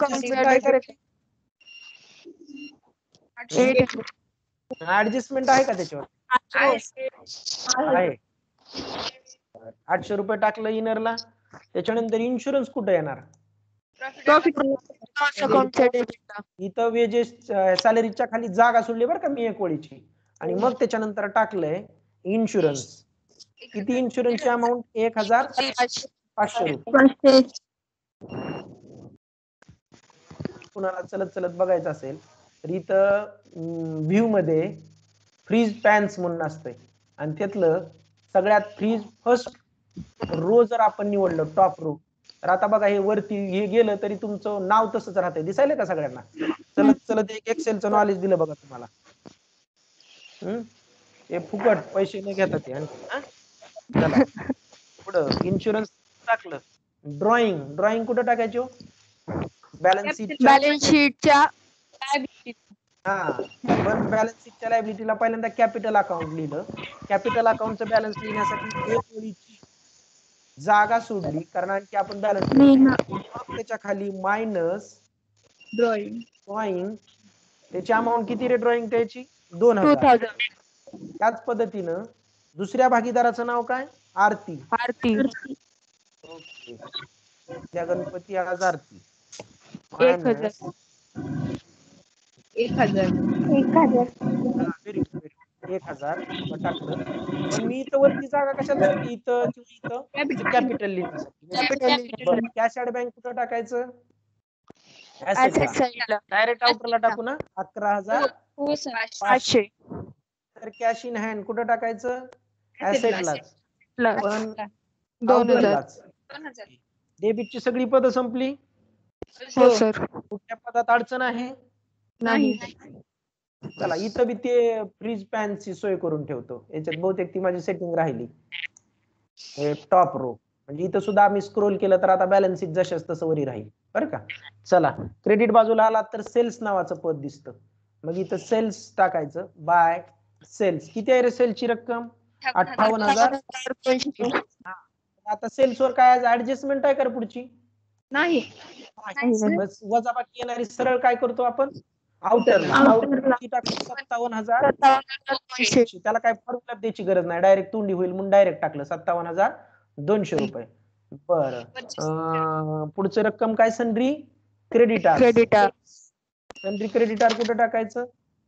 ऍडजस्टमेंट आहे का त्याच्यावर? आहे. आठशे रुपये टाकलं इनरला. त्याच्यानंतर इन्शुरन्स कुठे येणार? प्रॉफिट लॉस अकाउंटच्या डेबिटला. इथं वेजेस सॅलरीच्या खाली जागा सोडली बरं का मी एक ओळीची, आणि मग त्याच्यानंतर टाकलंय इन्शुरन्स. किती इन्शुरन्सची अमाऊंट? एक हजार पाचशे रुपये. कुणाला चलत चलत बघायचं असेल तर इथं व्ह्यू मध्ये फ्रीज पॅन्स म्हणून असतंय, आणि त्यातलं सगळ्यात फ्रीज फर्स्ट रो जर आपण निवडलं टॉप रो, तर आता बघा हे वरती हे गेलं तरी तुमचं नाव तसंच राहतंय. दिसायलंय का सगळ्यांना? चलत चलत एक एक्सेलचं नॉलेज दिलं बघा तुम्हाला. हम्म हे फुकट, पैसे नाही घेतात ते. चला पुढं इन्शुरन्स टाकलं. ड्रॉइंग ड्रॉइंग कुठं टाकायची? बॅलन्स शीटच्या बॅलन्स शीटच्या हा पण बॅलन्स शीटच्या लायबिलिटीला पहिल्यांदा कॅपिटल अकाउंट लिहिलं. कॅपिटल अकाउंटचं बॅलन्स लिहिण्यासाठी एक ओळीची जागा सोडली, कारण की आपण बॅलन्स त्याच्या खाली मायनस ड्रॉइंग ड्रॉइंग. त्याची अमाऊंट किती रे ड्रॉइंग त्याची? दोन टू हजार. थाउजंड. त्याच पद्धतीनं दुसऱ्या भागीदाराचं नाव काय? आरती. आरती ओके. त्या गणपती आज आरती. एक हजार. एक हजार एक हजार व्हेरी गुड व्हेरी गुड. एक हजार टाकलं. पण मी इथं वरती जागा कशाला सोडली? इथं किंवा इथं कॅपिटल लिहिण्यासाठी. कॅश ऍट बँक कुठं टाकायचं? ऍसेट साइडला. डायरेक्ट आउटरला टाकू ना. अकरा हजार हो सर पाचशे. तर कॅश इन हँड कुठं टाकायचं? ऍसेटलाच, पण दोन हजार. आउटरलाच. डेबिटची सगळी पदं संपली. हो सर. कुठल्या पदात अडचण आहे? नाही. चला इथं बी ते फ्रीज पॅनची सोय करून ठेवतो. याच्यात बहुतेक ती माझी सेटिंग राहिली. टॉप रो म्हणजे इथं सुद्धा आम्ही स्क्रोल केलं तर आता बॅलन्स शीट जशाच तसं वरी राहील बरं का. चला क्रेडिट बाजूला आला तर सेल्स नावाचं पद दिसतं. मग इथं सेल्स टाकायचं. By sales. किती आहे रे सेल्सची रक्कम? अठ्ठावन्न हजार. आता सेल्स वर काय ऍडजस्टमेंट आहे का पुढची? नाही. बस वजाबाकी येणारी सरळ काय करतो आपण? आउटरला. सत्तावन्न हजार. त्याला काय फॉर्म्युला द्यायची गरज नाही, डायरेक्ट तोंडी होईल म्हणून डायरेक्ट टाकलं सत्तावन्न हजार दोनशे रुपये. बरं पुढचं रक्कम काय? सनरी क्रेडिटार. क्रेडिटार. सनरी क्रेडिटार कुठं टाकायचं?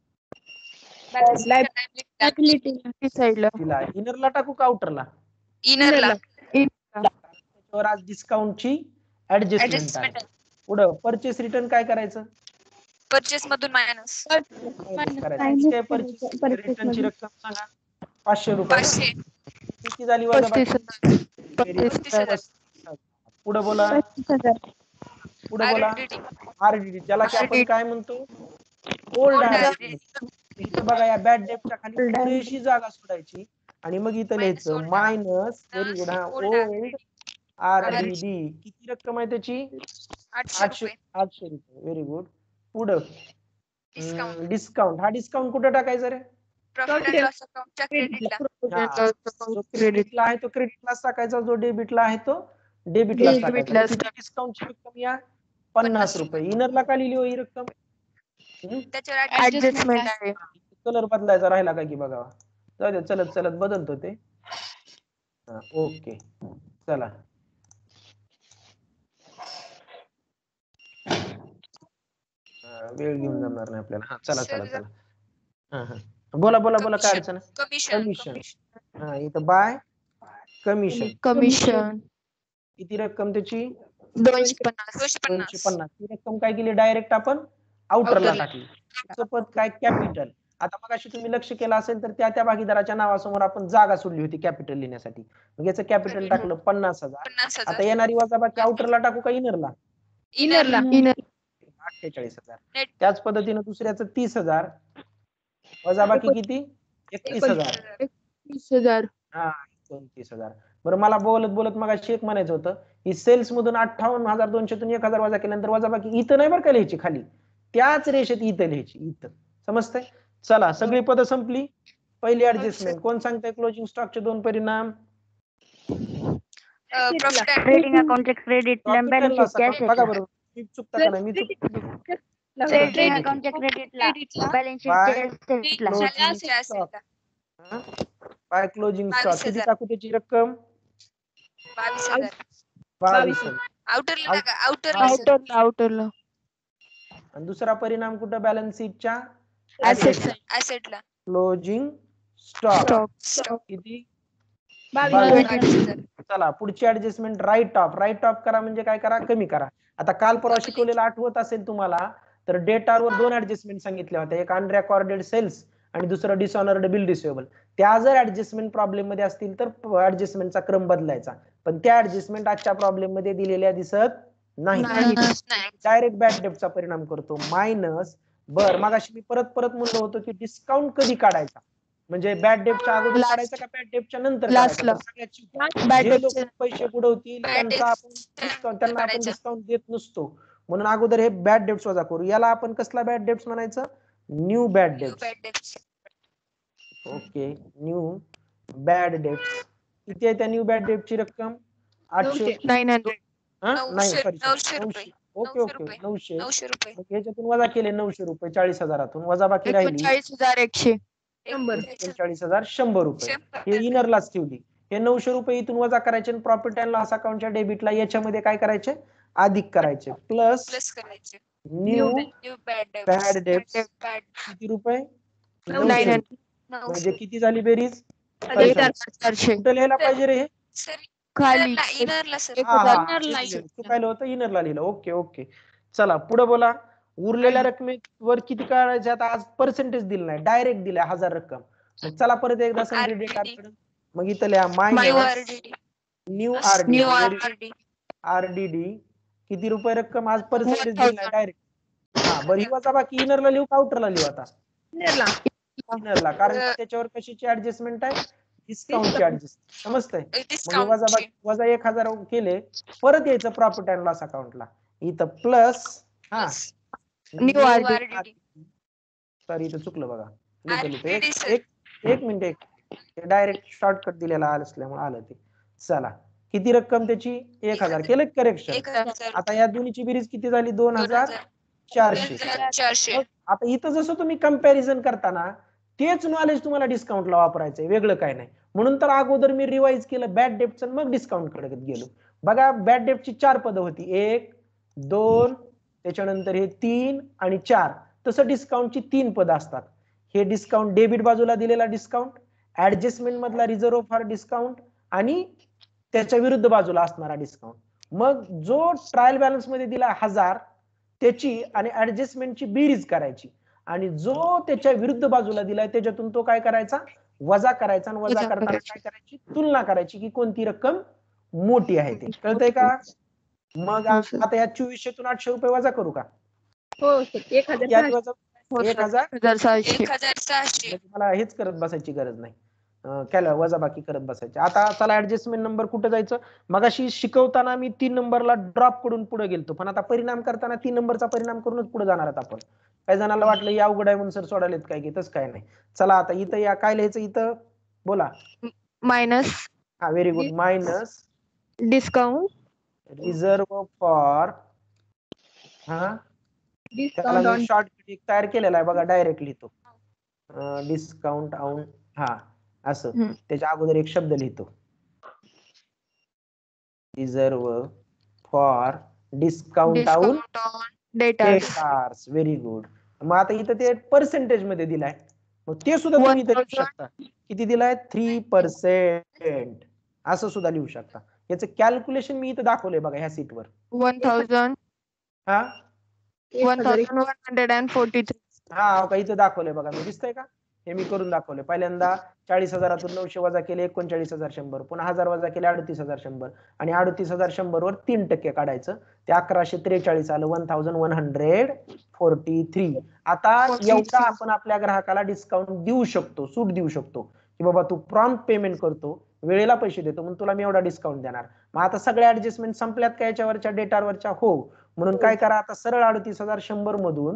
साइडला. इनरला टाकू का आउटरला? इनरला. त्याच्यावर आज डिस्काउंटची ऍडजस्टमेंट आहे. पुढं परचेस रिटर्न काय करायचं? परचेस मधून मायनस करायचं. परचेस रिटर्नची रक्कम सांगा. पाचशे रुपये. पाचशे. किती झाली पस्तीस वजाबाकी? पस्तीस हजार. पुढे बोला. पुढे बोला. आरडीडी ज्याला की आपण काय म्हणतो? Old RDD. इथं बघा या बॅड डेटच्या खाली पुरेशी जागा सोडायची आणि मग इथं लिहायचं मायनस व्हेरी गुड हा ओल्ड आरडीडी. किती रक्कम आहे त्याची? आठशे आठशे रुपये. Very good. पुढं डिस्काउंट. हा डिस्काउंट कुठे टाकायचं रे? प्रॉफिट अँड लॉस अकाउंटच्या क्रेडिटला. जो क्रेडिटला आहे तो क्रेडिटलाच टाकायचा, जो डेबिटला आहे तो डेबिटलाच टाकायचा. किती डिस्काउंटची रक्कम या? पन्नास रुपये. इनरला का लिहिली हो ही रक्कम? त्याच्यावर ऍडजस्टमेंट आहे. कलर बदलायचा राहिला का की बघावा. जाऊ दे चलत चलत बदलतो ते. ओके चला वेळ घेऊन जमणार नाही आपल्याला. हा चला चला चला. हा हा बोला बोला बोला. काय अडचण आहे? कमिशन. हा इथं बाय कमिशन. कमिशन किती रक्कम त्याची? दोनशे पन्नास. दोनशे पन्नास. ती रक्कम काय केली? डायरेक्ट आपण आउटरला टाकली. त्याचं पद काय? कॅपिटल. आता मग अशी तुम्ही लक्ष केलं असेल तर त्या त्या भागीदाराच्या नावासमोर आपण जागा सोडली होती कॅपिटल लिहिण्यासाठी. मग याचं कॅपिटल टाकलं पन्नास हजार. आता येणारी वजाबाकी आउटरला टाकू का इनरला? इनरला. अठ्ठेचाळीस हजार. त्याच पद्धतीने दुसऱ्याचं तीस हजार. वजाबाकी किती? एकतीस हजार. तीस हजार. हा एकोणतीस हजार. बरं मला बोलत बोलत मग अशी एक म्हणायचं होतं ही सेल्स मधून अठ्ठावन्न हजार दोनशेतून एक हजार वजा केल्यानंतर वजाबाकी इथं नाही बरं का लिहायची खाली, त्याच रेषेत इथं लिहायची. इथं समजतंय? चला सगळी पदं संपली. पहिली ऍडजस्टमेंट कोण सांगताय? क्लोजिंग स्टॉकचे दोन परिणाम. ट्रेडिंग अकाउंटचे क्रेडिट बॅलन्स शीट कॅश बघा बरोबर. मी चुकता का नाही? मी चुक ट्रेडिंग अकाउंटच्या क्रेडिटला balance sheet by closing stock किती टाकू त्याची रक्कम? बावीस हजार. बावीस आउटरला टाका आउटरला सर आउटरला आउटरला आणि दुसरा परिणाम कुठं बॅलन्स शीटच्या ऍसेट ऍसेटला क्लोजिंग स्टॉक स्टॉक किती बावीस बावीस. हजार. चला पुढची adjustment write off write off करा म्हणजे काय करा कमी करा. आता काल परवा शिकवलेलं आठवत असेल तुम्हाला तर डेटावर दोन ऍडजस्टमेंट सांगितल्या होत्या एक अनरेकॉर्डेड सेल्स आणि दुसरं डिसऑनर्ड बिल रिसिवेबल. त्या जर ऍडजस्टमेंट प्रॉब्लेम मध्ये असतील तर ऍडजस्टमेंटचा क्रम बदलायचा पण त्या ऍडजस्टमेंट आजच्या प्रॉब्लेम मध्ये दिलेल्या दिसत नाही. नाही. डायरेक्ट बॅड डेटचा परिणाम करतो मायनस बर मगाशी मी परत परत म्हणलो होतो की डिस्काउंट कधी काढायचा म्हणजे बॅड डेटच्या अगोदर Last. काढायचा का बॅड डेटच्या नंतर Last काढायचा ला. तर सगळ्यात cheap. Bad जे debt लोक चे- पैसे बुडवतील Bad त्यांचा debts आपण च्या discount- त्यांना आपण काढायचा. डिस्काउंट देत नसतो म्हणून अगोदर हे बॅड डेट्स वजा करू याला आपण कसला बॅड डेट्स म्हणायचं new bad new debts. Bad debts okay new bad debts किती आहे त्या न्यू बॅड डेटची रक्कम आठशे नाईन हंड्रेड हा? नऊशे- नाही sorry, sorry. नऊशे रुपये. नऊशे. ओके नऊशे ओके रुपये. नऊशे नऊशे रुपये मग ह्याच्यातून वजा केले नऊशे रुपये चाळीस हजारातून वजा बाकी राहिली एकोणचाळीस हजार एकशे एकोणचाळीस हजार शंभर रुपये शंभर. हे इनरलाच ठेवली हे नऊशे रुपये इथून वजा करायचे आणि प्रॉफिट अँड लॉस अकाउंटच्या डेबिटला याच्यामध्ये काय करायचे अधिक करायचे प्लस प्लस करायचे new new bad bad debts debts bad किती रुपये नाईन नऊशे हंड्रेड रुपये. म्हणजे किती झाली बेरीज चारशे कुठं लिहायला पाहिजे रे हे सर खाली इनरला सर एक हा, हा, हजार हा, तेच लिहिलं. चुकायला होतं इनरला लिहिलं ओके ओके चला पुढे बोला उरलेल्या रकमेवर किती काढायचे आता आज पर्सेंटेज दिलं नाही डायरेक्ट दिलाय हजार रक्कम मग चला परत एकदा समजा R D D. डेटा मग इथं लिहा minus new new new RD RD RDD किती रुपये रक्कम आज पर्सेंटेज One दिलाय डायरेक्ट हा बरं ही वजा बाकी इनरला लिहू का आउटरला लिहू आता इनरला कारण की त्याच्यावर कशाची ऍडजस्टमेंट आहे डिस्काउंटची ऍडजस्ट समजतंय मग हे वजा डिस्काउंट बाकी वजा एक हजार केले परत यायचं प्रॉफिट अँड लॉस अकाउंटला इथं प्लस हा New R D. RD sorry इथं चुकलं बघा लिहितो, लिहितो. R D D एक sir. एक एक मिनिट एक डायरेक्ट शॉर्टकट दिलेला आलं असल्यामुळे आलं ते चला किती रक्कम त्याची एक हजार केलं करेक्शन एक हजार आता या दोन्हीची बेरीज किती झाली दोन दोन हजार हजार चारशे चारशे मग आता इथं जसं तुम्ही कम्पॅरिझन करताना तेच नॉलेज तुम्हाला डिस्काउंटला वापरायचंय वेगळं काय नाही म्हणून तर अगोदर मी रिवाइज केलं बॅड डेप्टचं मग डिस्काउंट कडे गेलो बघा बॅड डेप्टची चार पदं होती एक दोन त्याच्यानंतर हे तीन आणि चार तसं डिस्काउंटची तीन पदं असतात हे डिस्काउंट डेबिट बाजूला दिलेला डिस्काउंट ऍडजस्टमेंट मधला रिझर्व्ह फॉर डिस्काउंट आणि त्याच्या विरुद्ध बाजूला असणारा डिस्काउंट मग जो ट्रायल बॅलन्स मध्ये दिला हजार त्याची आणि ऍडजस्टमेंटची बेरीज करायची आणि जो त्याच्या विरुद्ध बाजूला दिलाय त्याच्यातून तो काय करायचा वजा करायचा आणि वजा वजा करताना करायची. काय करायची तुलना करायची की कोणती रक्कम मोठी आहे ते कळतंय का मग हो, sir. आता या चोवीसशेतून आठशे रुपये वजा करू का हो एक हजार यात वजा हो, एक sir. हजार हजार सहाशे एक हजार सहाशे म्हणजे तुम्हाला हेच करत बसायची गरज नाही केलं वजा बाकी करत बसायची आता चला ऍडजस्टमेंट नंबर कुठे जायचं मगाशी शिकवताना मी तीन नंबरला ड्रॉप कडून पुढे गेलतो पण आता परिणाम करताना तीन नंबरचा परिणाम करूनच पुढे जाणार आहोत आपण काही जणांना वाटलं या अवघड आहे म्हणून सर सोडायलेत काय की तसं काय नाही चला आता इथं या काय लिहायचं इथं बोला मायनस हा very good minus discount reserve for हा त्याला मी शॉर्ट तयार केलेला आहे बघा डायरेक्ट लिहितो डिस्काउंट आउन हा असं हम्म. त्याच्या अगोदर एक शब्द लिहितो reserve for discount on discount on debtors very good मग आता इथं ते पर्सेंटेज मध्ये दिलाय मग ते सुद्धा तुम्ही इथं लिहू शकता किती दिलाय थ्री पर्सेंट असं सुद्धा लिहू शकता याचं कॅल्क्युलेशन मी इथं दाखवलंय बघा ह्या सीटवर वन थाउजंड हा one thousand one hundred and forty three हा का इथं दाखवलंय बघा मी दिसतंय का हे मी करून दाखवलंय पहिल्यांदा चाळीस हजारातून नऊशे वजा केले एकोणचाळीस हजार शंभर पुन्हा हजार वजा केले अडतीस हजार शंभर आणि अडतीस हजार शंभर वर तीन टक्के काढायचं ते अकराशे त्रेचाळीस आलं one thousand one hundred forty three आता एवढा आपण आपल्या ग्राहकाला डिस्काउंट देऊ शकतो सूट देऊ शकतो की बाबा तू प्रॉम्प्ट पेमेंट करतो वेळेला पैसे देतो म्हणून तुला मी एवढा डिस्काउंट देणार मग आता सगळ्या ऍडजस्टमेंट संपल्यात का याच्यावरच्या डेटावरच्या हो म्हणून काय करा आता सरळ अडतीस हजार शंभर मधून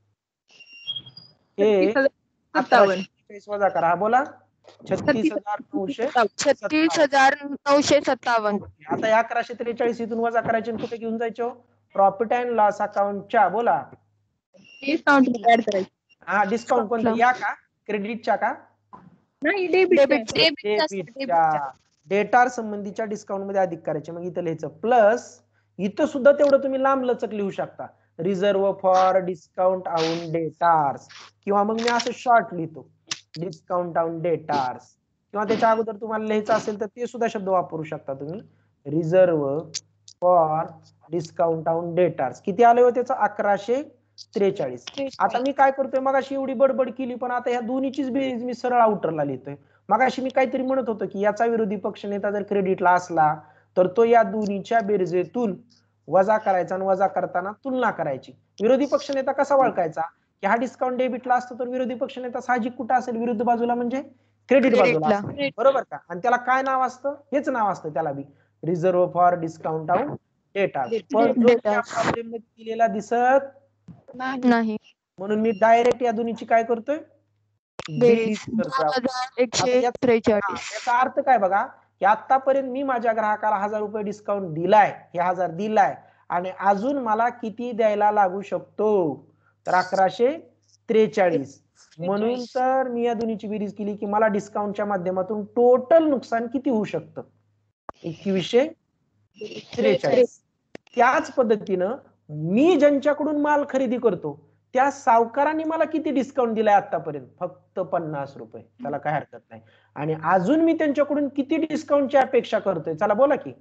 हे वजा करा बोला छत्तीस हजार नऊशे छत्तीस हजार नऊशे सत्तावन्न आता या अकराशे त्रेचाळीस इथून वजा करायचे कुठे घेऊन जायचो प्रॉफिट अँड लॉस अकाउंटच्या बोला डिस्काउंट ऍड करायचं हा डिस्काउंट कोणता या का क्रेडिटच्या का नाही डेबिट डेबिट डेबिटच्या डेटार संबंधीच्या डिस्काउंट मध्ये अधिक करायचे. मग इथं लिहायचं प्लस, इथं सुद्धा तेवढं तुम्ही लांब लचक लिहू शकता, reserve for discount on debtors, किंवा मग मी असं शॉर्ट लिहितो डिस्काउंट ऑन डेटार्स, किंवा त्याच्या अगोदर तुम्हाला लिहायचं असेल तर ते सुद्धा शब्द वापरू शकता तुम्ही, reserve for discount on debtors. किती आले हो त्याचं? अकराशे त्रेचाळीस. आता मी काय करतोय, मग अशी एवढी बडबड केली, पण आता ह्या दोन्हीचीच बेरीज मी सरळ आउटरला लिहितोय. मग अशी मी काहीतरी म्हणत होतो की याचा विरोधी पक्ष नेता जर क्रेडिटला असला तर तो या दोन्हीच्या बेरजेतून वजा करायचा, आणि वजा करताना तुलना करायची. विरोधी पक्ष नेता कसा ओळखायचा की हा डिस्काउंट डेबिटला असतो, तर विरोधी पक्ष नेता साहजिक कुठं असेल? विरुद्ध बाजूला, म्हणजे क्रेडिट बाजूला, बरोबर का? आणि त्याला काय नाव असतं? हेच नाव असतं त्याला बी, reserve for discount on debtors. पण तो प्रॉब्लेम मध्ये दिलेला दिसत नाही. म्हणून मी डायरेक्ट या दोन्हीची काय करतोय? बेरीज करतो. एकशे त्रेचाळीस. याचा अर्थ काय बघा, की आतापर्यंत मी माझ्या ग्राहकाला हजार रुपये डिस्काउंट दिलाय, हे हजार दिलाय, आणि अजून मला किती द्यायला लागू शकतो? तर अकराशे त्रेचाळीस. म्हणून तर मी या दोन्हीची बेरीज केली की मला डिस्काउंटच्या माध्यमातून टोटल नुकसान किती होऊ शकतं? एकवीसशे त्रेचाळीस. त्याच पद्धतीनं मी ज्यांच्याकडून माल खरेदी करतो त्या सावकारांनी मला किती डिस्काउंट दिलाय आतापर्यंत? फक्त पन्नास रुपये. त्याला काय हरकत नाही. आणि अजून मी त्यांच्याकडून किती डिस्काउंटची अपेक्षा करतोय? चला बोला की.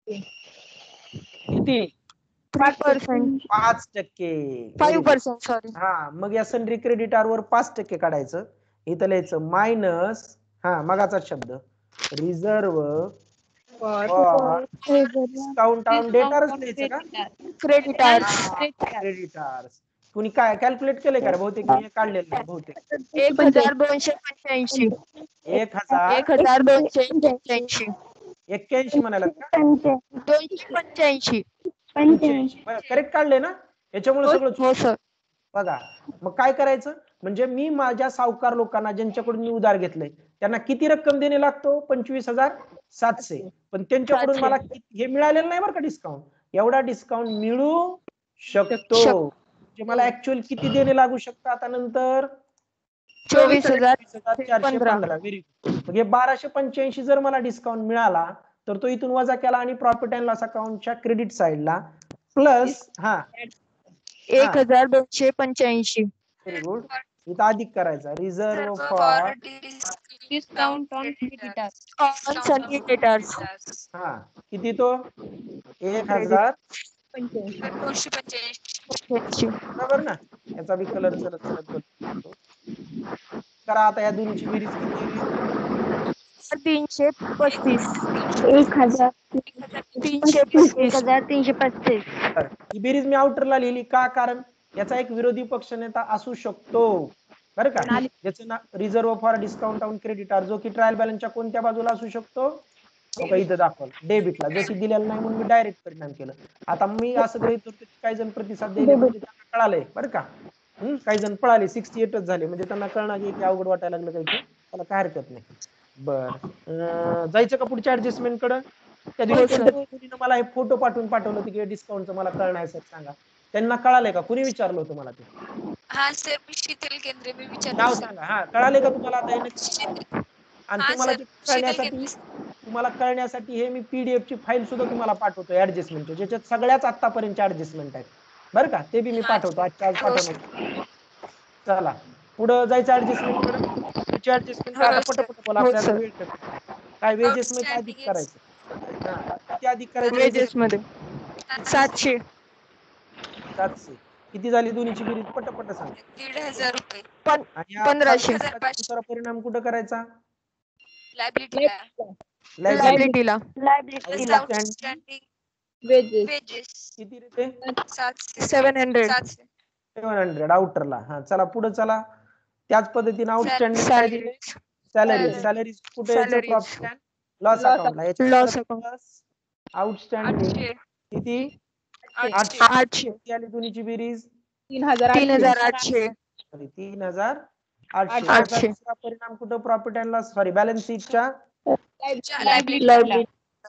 किती? पाच टक्के. Five percent sorry. हा, मग या सनरी क्रेडिटारवर पाच टक्के काढायचं. इथं लिहायचं मायनस, हा मगाचा शब्द, reserve for discount on debtors लिहायचं का? क्रेडिटार्स. क्रेडिटार्स. कुणी काय कॅल्क्युलेट केलंय का? बहुतेक मी काढलेलं नाही बहुतेक. एक हजार दोनशे पंच्याऐंशी. एक हजार एक हजार दोनशे पंच्याऐंशी. एक्क्याऐंशी म्हणाला का? दोनशे पंच्याऐंशी. करेक्ट काढले ना? याच्यामुळे सगळं हो सर. बघा, मग काय करायचं, म्हणजे मी माझ्या सावकार लोकांना ज्यांच्याकडून मी उधार घेतलंय त्यांना किती रक्कम देणे लागतो? पंचवीस हजार सातशे. पण त्यांच्याकडून मला हे मिळालेलं नाही बरं का डिस्काउंट. एवढा डिस्काउंट मिळू शकतो. म्हणजे मला ऍक्च्युअल किती देणे लागू शकतं आता नंतर? चोवीस हजार चारशे पंधरा. Very good. मग हे बाराशे पंच्याऐंशी जर मला डिस्काउंट मिळाला तर तो इथून वजा केला आणि प्रॉफिट अँड लॉस अकाउंटच्या क्रेडिट साइडला प्लस, हा एक हजार दोनशे पंच्याऐंशी. Very good. इथं अधिक करायचा, reserve for discount on creditors. हा किती तो? एक हजार दोनशे पंच्याऐंशी. बरोबर ना? याचा बी कलर चलत चलत बदलतो. करा आता या दोन्हीची बेरीज किती? तीनशे पस्तीस. एक हजार तीनशे एक पस्तीस. हजार तीनशे पस्तीस. ही बेरीज मी आउटरला लिहिली का? कारण याचा एक विरोधी पक्ष नेता असू शकतो बरं का, ज्याचं नाव reserve for discount on creditor, जो की ट्रायल बॅलन्सच्या कोणत्या बाजूला असू शकतो? इथं दाखवलं डेबिटला, जो की दिलेला नाही म्हणून मी डायरेक्ट परिणाम केलं. आता मी असं गृहीत धरतो की काही जण प्रतिसाद द्यायला म्हणजे त्यांना कळालंय बरं का. हम्म काही जण पळाले, सिक्स्टी एटच झाले, म्हणजे त्यांना कळणार की अवघड वाटायला लागलं काही, त्याला काय हरकत नाही. बर, जायचं का पुढच्या ऍडजस्टमेंट कडे? त्या दिवशी मला हे फोटो पाठवून पाठवलं होतं की डिस्काउंटचं मला कळणार सर सांगा. त्यांना कळालंय का? कुणी विचारलं होतं मला ते? हा सर, मी शीतल केंद्रे, मी नाव विचारलं. सांगा. हा कळाले का तुम्हाला आता? आणि तुम्हाला ते कळण्यासाठी तुम्हाला कळण्यासाठी हे मी पीडीएफ ची फाईल सुद्धा तुम्हाला पाठवतो ऍडजस्टमेंटची, ज्याच्यात सगळ्याच आतापर्यंत ऍडजस्टमेंट आहेत बरं का. ते बी मी पाठवतो आजच्या आज पाठवणार. चला पुढे जायचं ऍडजस्टमेंट कडे. पुढची ऍडजस्टमेंट आता पटपट बोला, आपल्याला वेळ कमी. काय वेजेस मध्ये अधिक करायचं? हा किती अधिक करायचं वेजेस मध्ये? सातशे. सातशे. किती झाली दोन्हीची बेरीज? पटपट सांग. दीड हजार रुपये. आणि पंधराशे. दुसरा परिणाम कुठं करायचा? लायबिलिटीला. लायबिलिटीला. लायबिलिटीला. वेजेस किती रे ते? सातशे. Seven hundred. सातशे. सेवन हंड्रेड आउटरला. हा चला पुढे चला. त्याच पद्धतीने आउटस्टँडिंग सॅलरी. सॅलरी सॅलरी कुठे यायचं? प्रॉफिट अँड लॉस अकाउंटला. Loss account. आउटस्टँडिंग किती? आठशे. आठशे. किती आली दोन्हीची बेरीज? तीन हजार तीन हजार आठशे. सॉरी तीन हजार आठशे. आठशे. दुसरा परिणाम कुठं? Profit and loss sorry balance शीटच्या लायबिलिटी.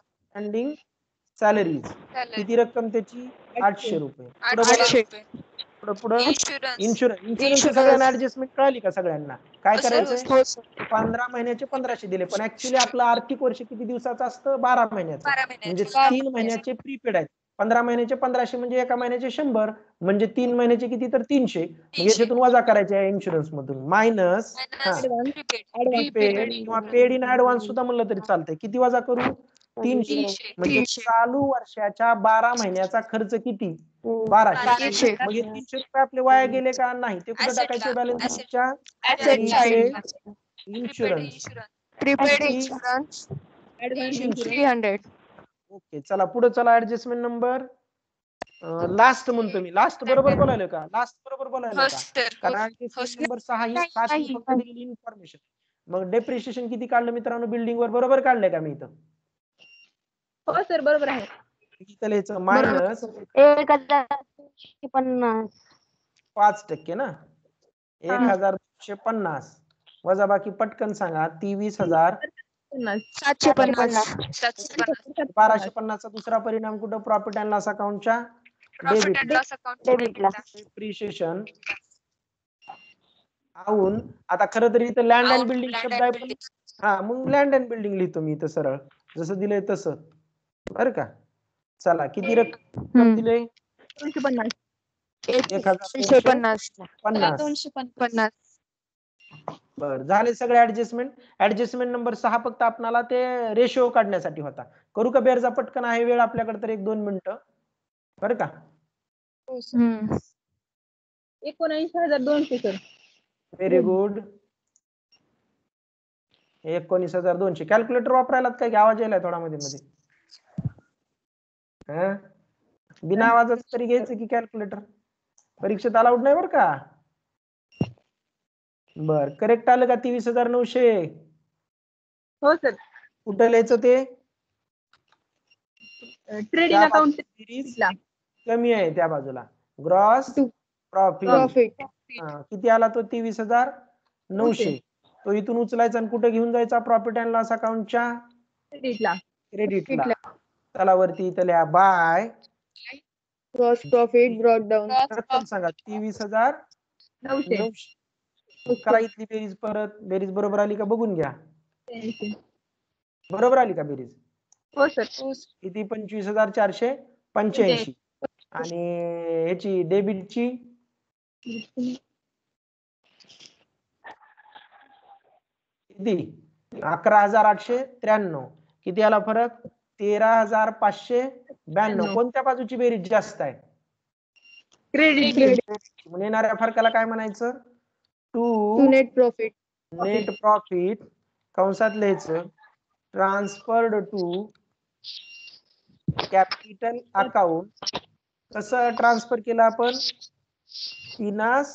Standing salaries. किती रक्कम त्याची? आठशे रुपये. आठशे. पुढं पुढं इन्शुरन्स इन्शुरन्स इन्शुरन्स सगळ्यांना ऍडजस्टमेंट कळाली का सगळ्यांना काय हो, sir, करायचं हो सर पंधरा महिन्याचे पंधराशे दिले पण ऍक्च्युली आपलं आर्थिक वर्ष किती दिवसाचं असतं बारा महिन्याचं बारा म्हणजे महिन्याचे तीन महिन्याचे प्रीपेड आहेत पंधरा महिन्याचे पंधराशे म्हणजे एका महिन्याचे शंभर म्हणजे तीन महिन्याचे किती तर तीनशे मग तीनशे. याच्यातून वजा करायचे आहे इन्शुरन्स मधून मायनस मायनस प्रीपेड प्रीपेड किंवा पेड इन ऍडव्हान्स सुद्धा म्हणलं तरी चालतंय किती वजा करू तीनशे तीनशे म्हणजे तीनशे. चालू वर्षाच्या बारा महिन्याचा खर्च किती बाराशे बाराशे. मग हे तीनशे रुपये आपले वाया गेले का नाही ते कुठे Asset टाकायचे ला, बॅलन्स asset. शीटच्या Asset prepaid side. Prepaid insurance insurance prepaid किती? Insurance advance three hundred okay चला पुढे चला ऍडजस्टमेंट नंबर लास्ट म्हणतो मी लास्ट बरोबर बोलायला का लास्ट बरोबर बोलायला हो का सर कारण हो ऍडजस्टमेंट sir. नंबर सहा ही नाही, सातवी नाही. फक्त दिलेली इन्फॉर्मेशन मग डेप्रिशिएशन किती काढलं मित्रांनो बिल्डिंग वर बरोबर काढलंय का मी इथं हो सर बरोबर आहे इथं लिहायचं मायनस एक हजार दोनशे पन्नास पाच टक्के ना एक हजार दोनशे पन्नास वजा बाकी पटकन सांगा तेवीस हजार पन्नास सातशे पन्नास सातशे पन्नास बाराशे पन्नासचा दुसरा परिणाम कुठं प्रॉफिट अँड लॉस अकाउंटच्या profit debit and loss account डेबिटला डेप्रिशिएशन आऊन आता खरं तर इथं लँड अँड बिल्डिंग land शब्द and आहे पण building. हा मग लँड अँड बिल्डिंग लिहितो मी इथं सरळ जसं दिलंय तसं बरं का चला किती रक्कम हम्म. दिले दोनशे पन्नास एक हजार दोनशे दोनशे पन्नास पन्नास दोनशे पन्नास बर झाले सगळे ऍडजस्टमेंट ऍडजस्टमेंट नंबर सहा फक्त आपल्याला ते रेशो काढण्यासाठी होता करू का बेरजा पटकन आहे वेळ आपल्याकडे तर एक दोन मिनिटं बरं का हम्म. एकोणऐंशी हजार दोनशे सर व्हेरी गुड एकोणीस हजार दोनशे कॅल्क्युलेटर वापरायला काय की आवाज यायलाय थोडा मध्ये मध्ये हा? बिना आवाजाचं तरी घ्यायचं की कॅल्क्युलेटर परीक्षेत अलाउड नाही बरं का बर करेक्ट आलं का तेवीस हजार नऊशे हो सर कुठं लिहायचं ते ट्रेडिंग त्या अकाउंट बाजूला series कमी आहे त्या बाजूला ग्रॉस प्रॉफिट प्रॉफिट किती आला तो तेवीस हजार नऊशे तो इथून उचलायचा आणि कुठे घेऊन जायचा प्रॉफिट अँड लॉस अकाउंटच्या क्रेडिटला क्रेडिटला त्याला वरती इथं लिहा by gross profit brought down रक्कम सांगा तेवीस हजार नऊशे नऊशे करा इथली बेरीज परत बेरीज बरोबर आली का बघून घ्या त्र्याऐंशी. बरोबर आली का बेरीज हो सर किती पंचवीस हजार चारशे पंच्याऐंशी आणि ह्याची डेबिटची किती अकरा हजार आठशे त्र्याण्णव किती आला फरक तेरा हजार पाचशे ब्याण्णव कोणत्या बाजूची बेरीज जास्त आहे क्रेडिट म्हणून येणाऱ्या फरकाला काय म्हणायचं to to net profit net profit कंसात लिहायचं ट्रान्सफर्ड टू कॅपिटल अकाउंट कसं ट्रान्सफर केलं आपण तीनास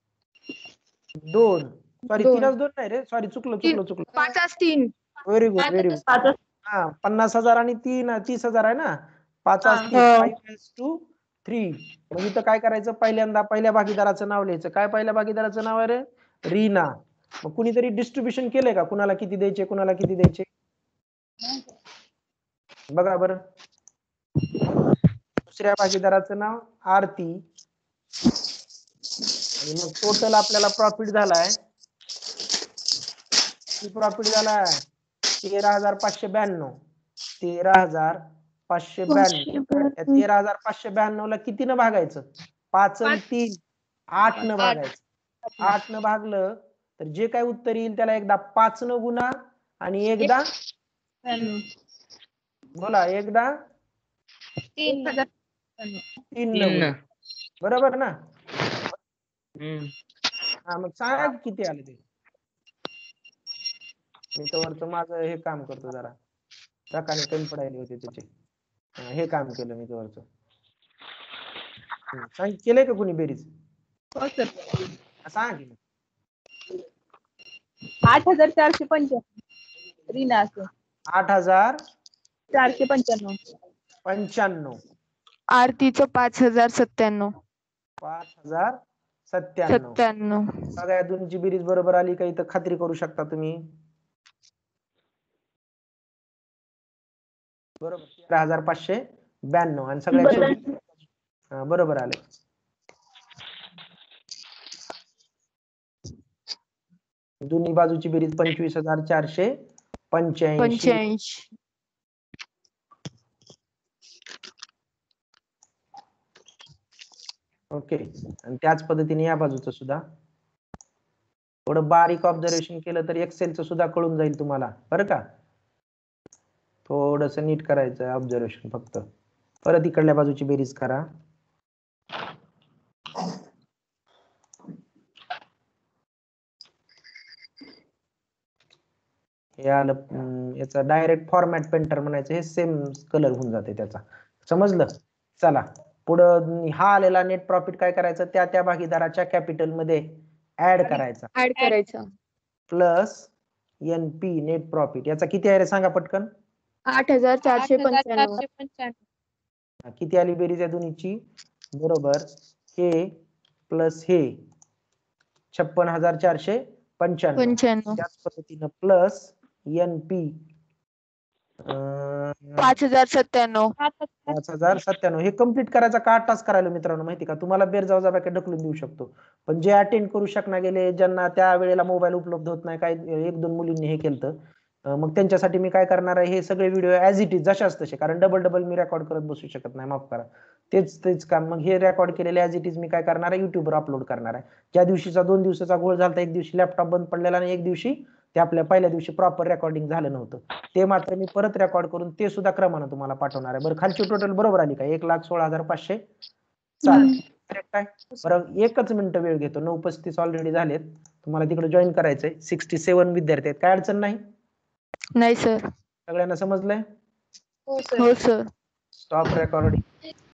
दोन सॉरी दोन. तीनास दोन नाही रे सॉरी चुकलो चुकलो चुकलो पाचास तीन व्हेरी गुड व्हेरी गुड हा पन्नास हजार आणि तीन तीस हजार आहे ना पाच हा. तीस टू थ्री मग इथं काय करायचं पहिल्यांदा पहिल्या भागीदाराचं नाव लिहायचं काय पहिल्या भागीदाराचं नाव आहे रे रीना मग कुणीतरी डिस्ट्रीब्युशन केलंय का कुणाला किती द्यायचे कुणाला किती द्यायचे बघा बरं दुसऱ्या भागीदाराचं नाव आरती आणि मग टोटल आपल्याला प्रॉफिट झालाय किती प्रॉफिट झालाय तेरा हजार पाचशे ब्याण्णव तेरा हजार पाचशे ब्याण्णव या तेरा हजार पाचशे ब्याण्णव ला किती न भागायचं पाच आणि तीन आठ न भागायचं आठ न भागलं तर जे काय उत्तर येईल त्याला एकदा पाच न गुणा आणि एकदा बोला एकदा एक हजार तीन न गुणा बरोबर ना हा मग सांगा की किती आले ते मी तर माझं हे काम करतो जरा रकाने कमी पडायला होते त्याचे हा, हे काम केलं मी जवळच सांग केलंय का कोणी बेरीज हो सर सांग की. आठ हजार चारशे पंच्याण्णव रीना असं आठ हजार चारशे पंच्याण्णव पंच्याण्णव आरतीचं पाच हजार सत्त्याण्णव पाच हजार सत्त्याण्णव सत्त्याण्णव सगळ्या दोनची बेरीज बरोबर आली का इथं खात्री करू शकता तुम्ही बरोबर तेरा हजार पाचशे ब्याण्णव आणि सगळ्या शेवटी हा, बरोबर आले दोन्ही बाजूची बेरीज पंचवीस हजार चारशे पंच्याऐंशी. पंच्याऐंशी. ओके. आणि त्याच पद्धतीने या बाजूचं सुद्धा थोडं बारीक ऑब्झर्वेशन केलं तर एक्सेलचं सुद्धा कळून जाईल तुम्हाला बरं का. थोडस नीट करायचं ऑब्झर्वेशन फक्त. परत इकडल्या बाजूची बेरीज करा. हे आलं अं, याचा डायरेक्ट फॉर्मॅट पेंटर म्हणायचं, हे सेम कलर होऊन जाते त्याचा. समजलं. चला पुढं हा आलेला नेट प्रॉफिट काय करायचं, त्या त्या भागीदाराच्या कॅपिटल मध्ये ऍड करायचा. ऍड करायचा. Plus NP net profit. याचा किती आहे रे सांगा पटकन. आठ हजार चारशे पंच्याण्णव. चारशे पंच्याण्णव. किती आली बेरीज या दोन्हीची, बरोबर हे प्लस हे छप्पन हजार चारशे पंच्याण्णव. पंच्याण्णव. त्याच पद्धतीनं प्लस एनपी पाच हजार सत्त्याण्णव. पाच हजार सत्त्याण्णव. हे कम्प्लीट करायचा का आठ तास करायला मित्रांनो माहिती का तुम्हाला. बेरजाव जाब्याकडे ढकलून देऊ शकतो, पण जे अटेंड करू शकणार गेले, ज्यांना त्या वेळेला मोबाईल उपलब्ध होत नाही, काही एक दोन मुलींनी हे केलं, मग त्यांच्यासाठी मी काय करणार आहे, हे सगळे व्हिडिओ ऍज इट इज जशाच तसे, कारण डबल डबल मी रेकॉर्ड करत बसू शकत नाही, माफ करा. तेच तेच काम मग हे रेकॉर्ड केलेले ऍज इट इज मी काय करणार आहे, युट्यूबवर अपलोड करणार आहे. ज्या दिवशीचा दोन दिवसाचा घोळ झाला, एक दिवशी लॅपटॉप बंद पडलेला आणि एक दिवशी ते आपल्या पहिल्या दिवशी प्रॉपर रेकॉर्डिंग झालं नव्हतं, ते मात्र मी परत रेकॉर्ड करून ते सुद्धा क्रमानं तुम्हाला पाठवणार आहे. बरं खालची टोटल बरोबर आली का, एक लाख सोळा हजार पाचशे सात. करेक्ट आहे. बरं एकच मिनिट वेळ घेतो, नऊ पस्तीस ऑलरेडी झालेत. तुम्हाला तिकडे जॉईन करायचंय. सिक्स्टी सेव्हन विद्यार्थी आहेत, काय अडचण नाही. नाही सर. सगळ्यांना समजलंय. हो सर. Stop recording.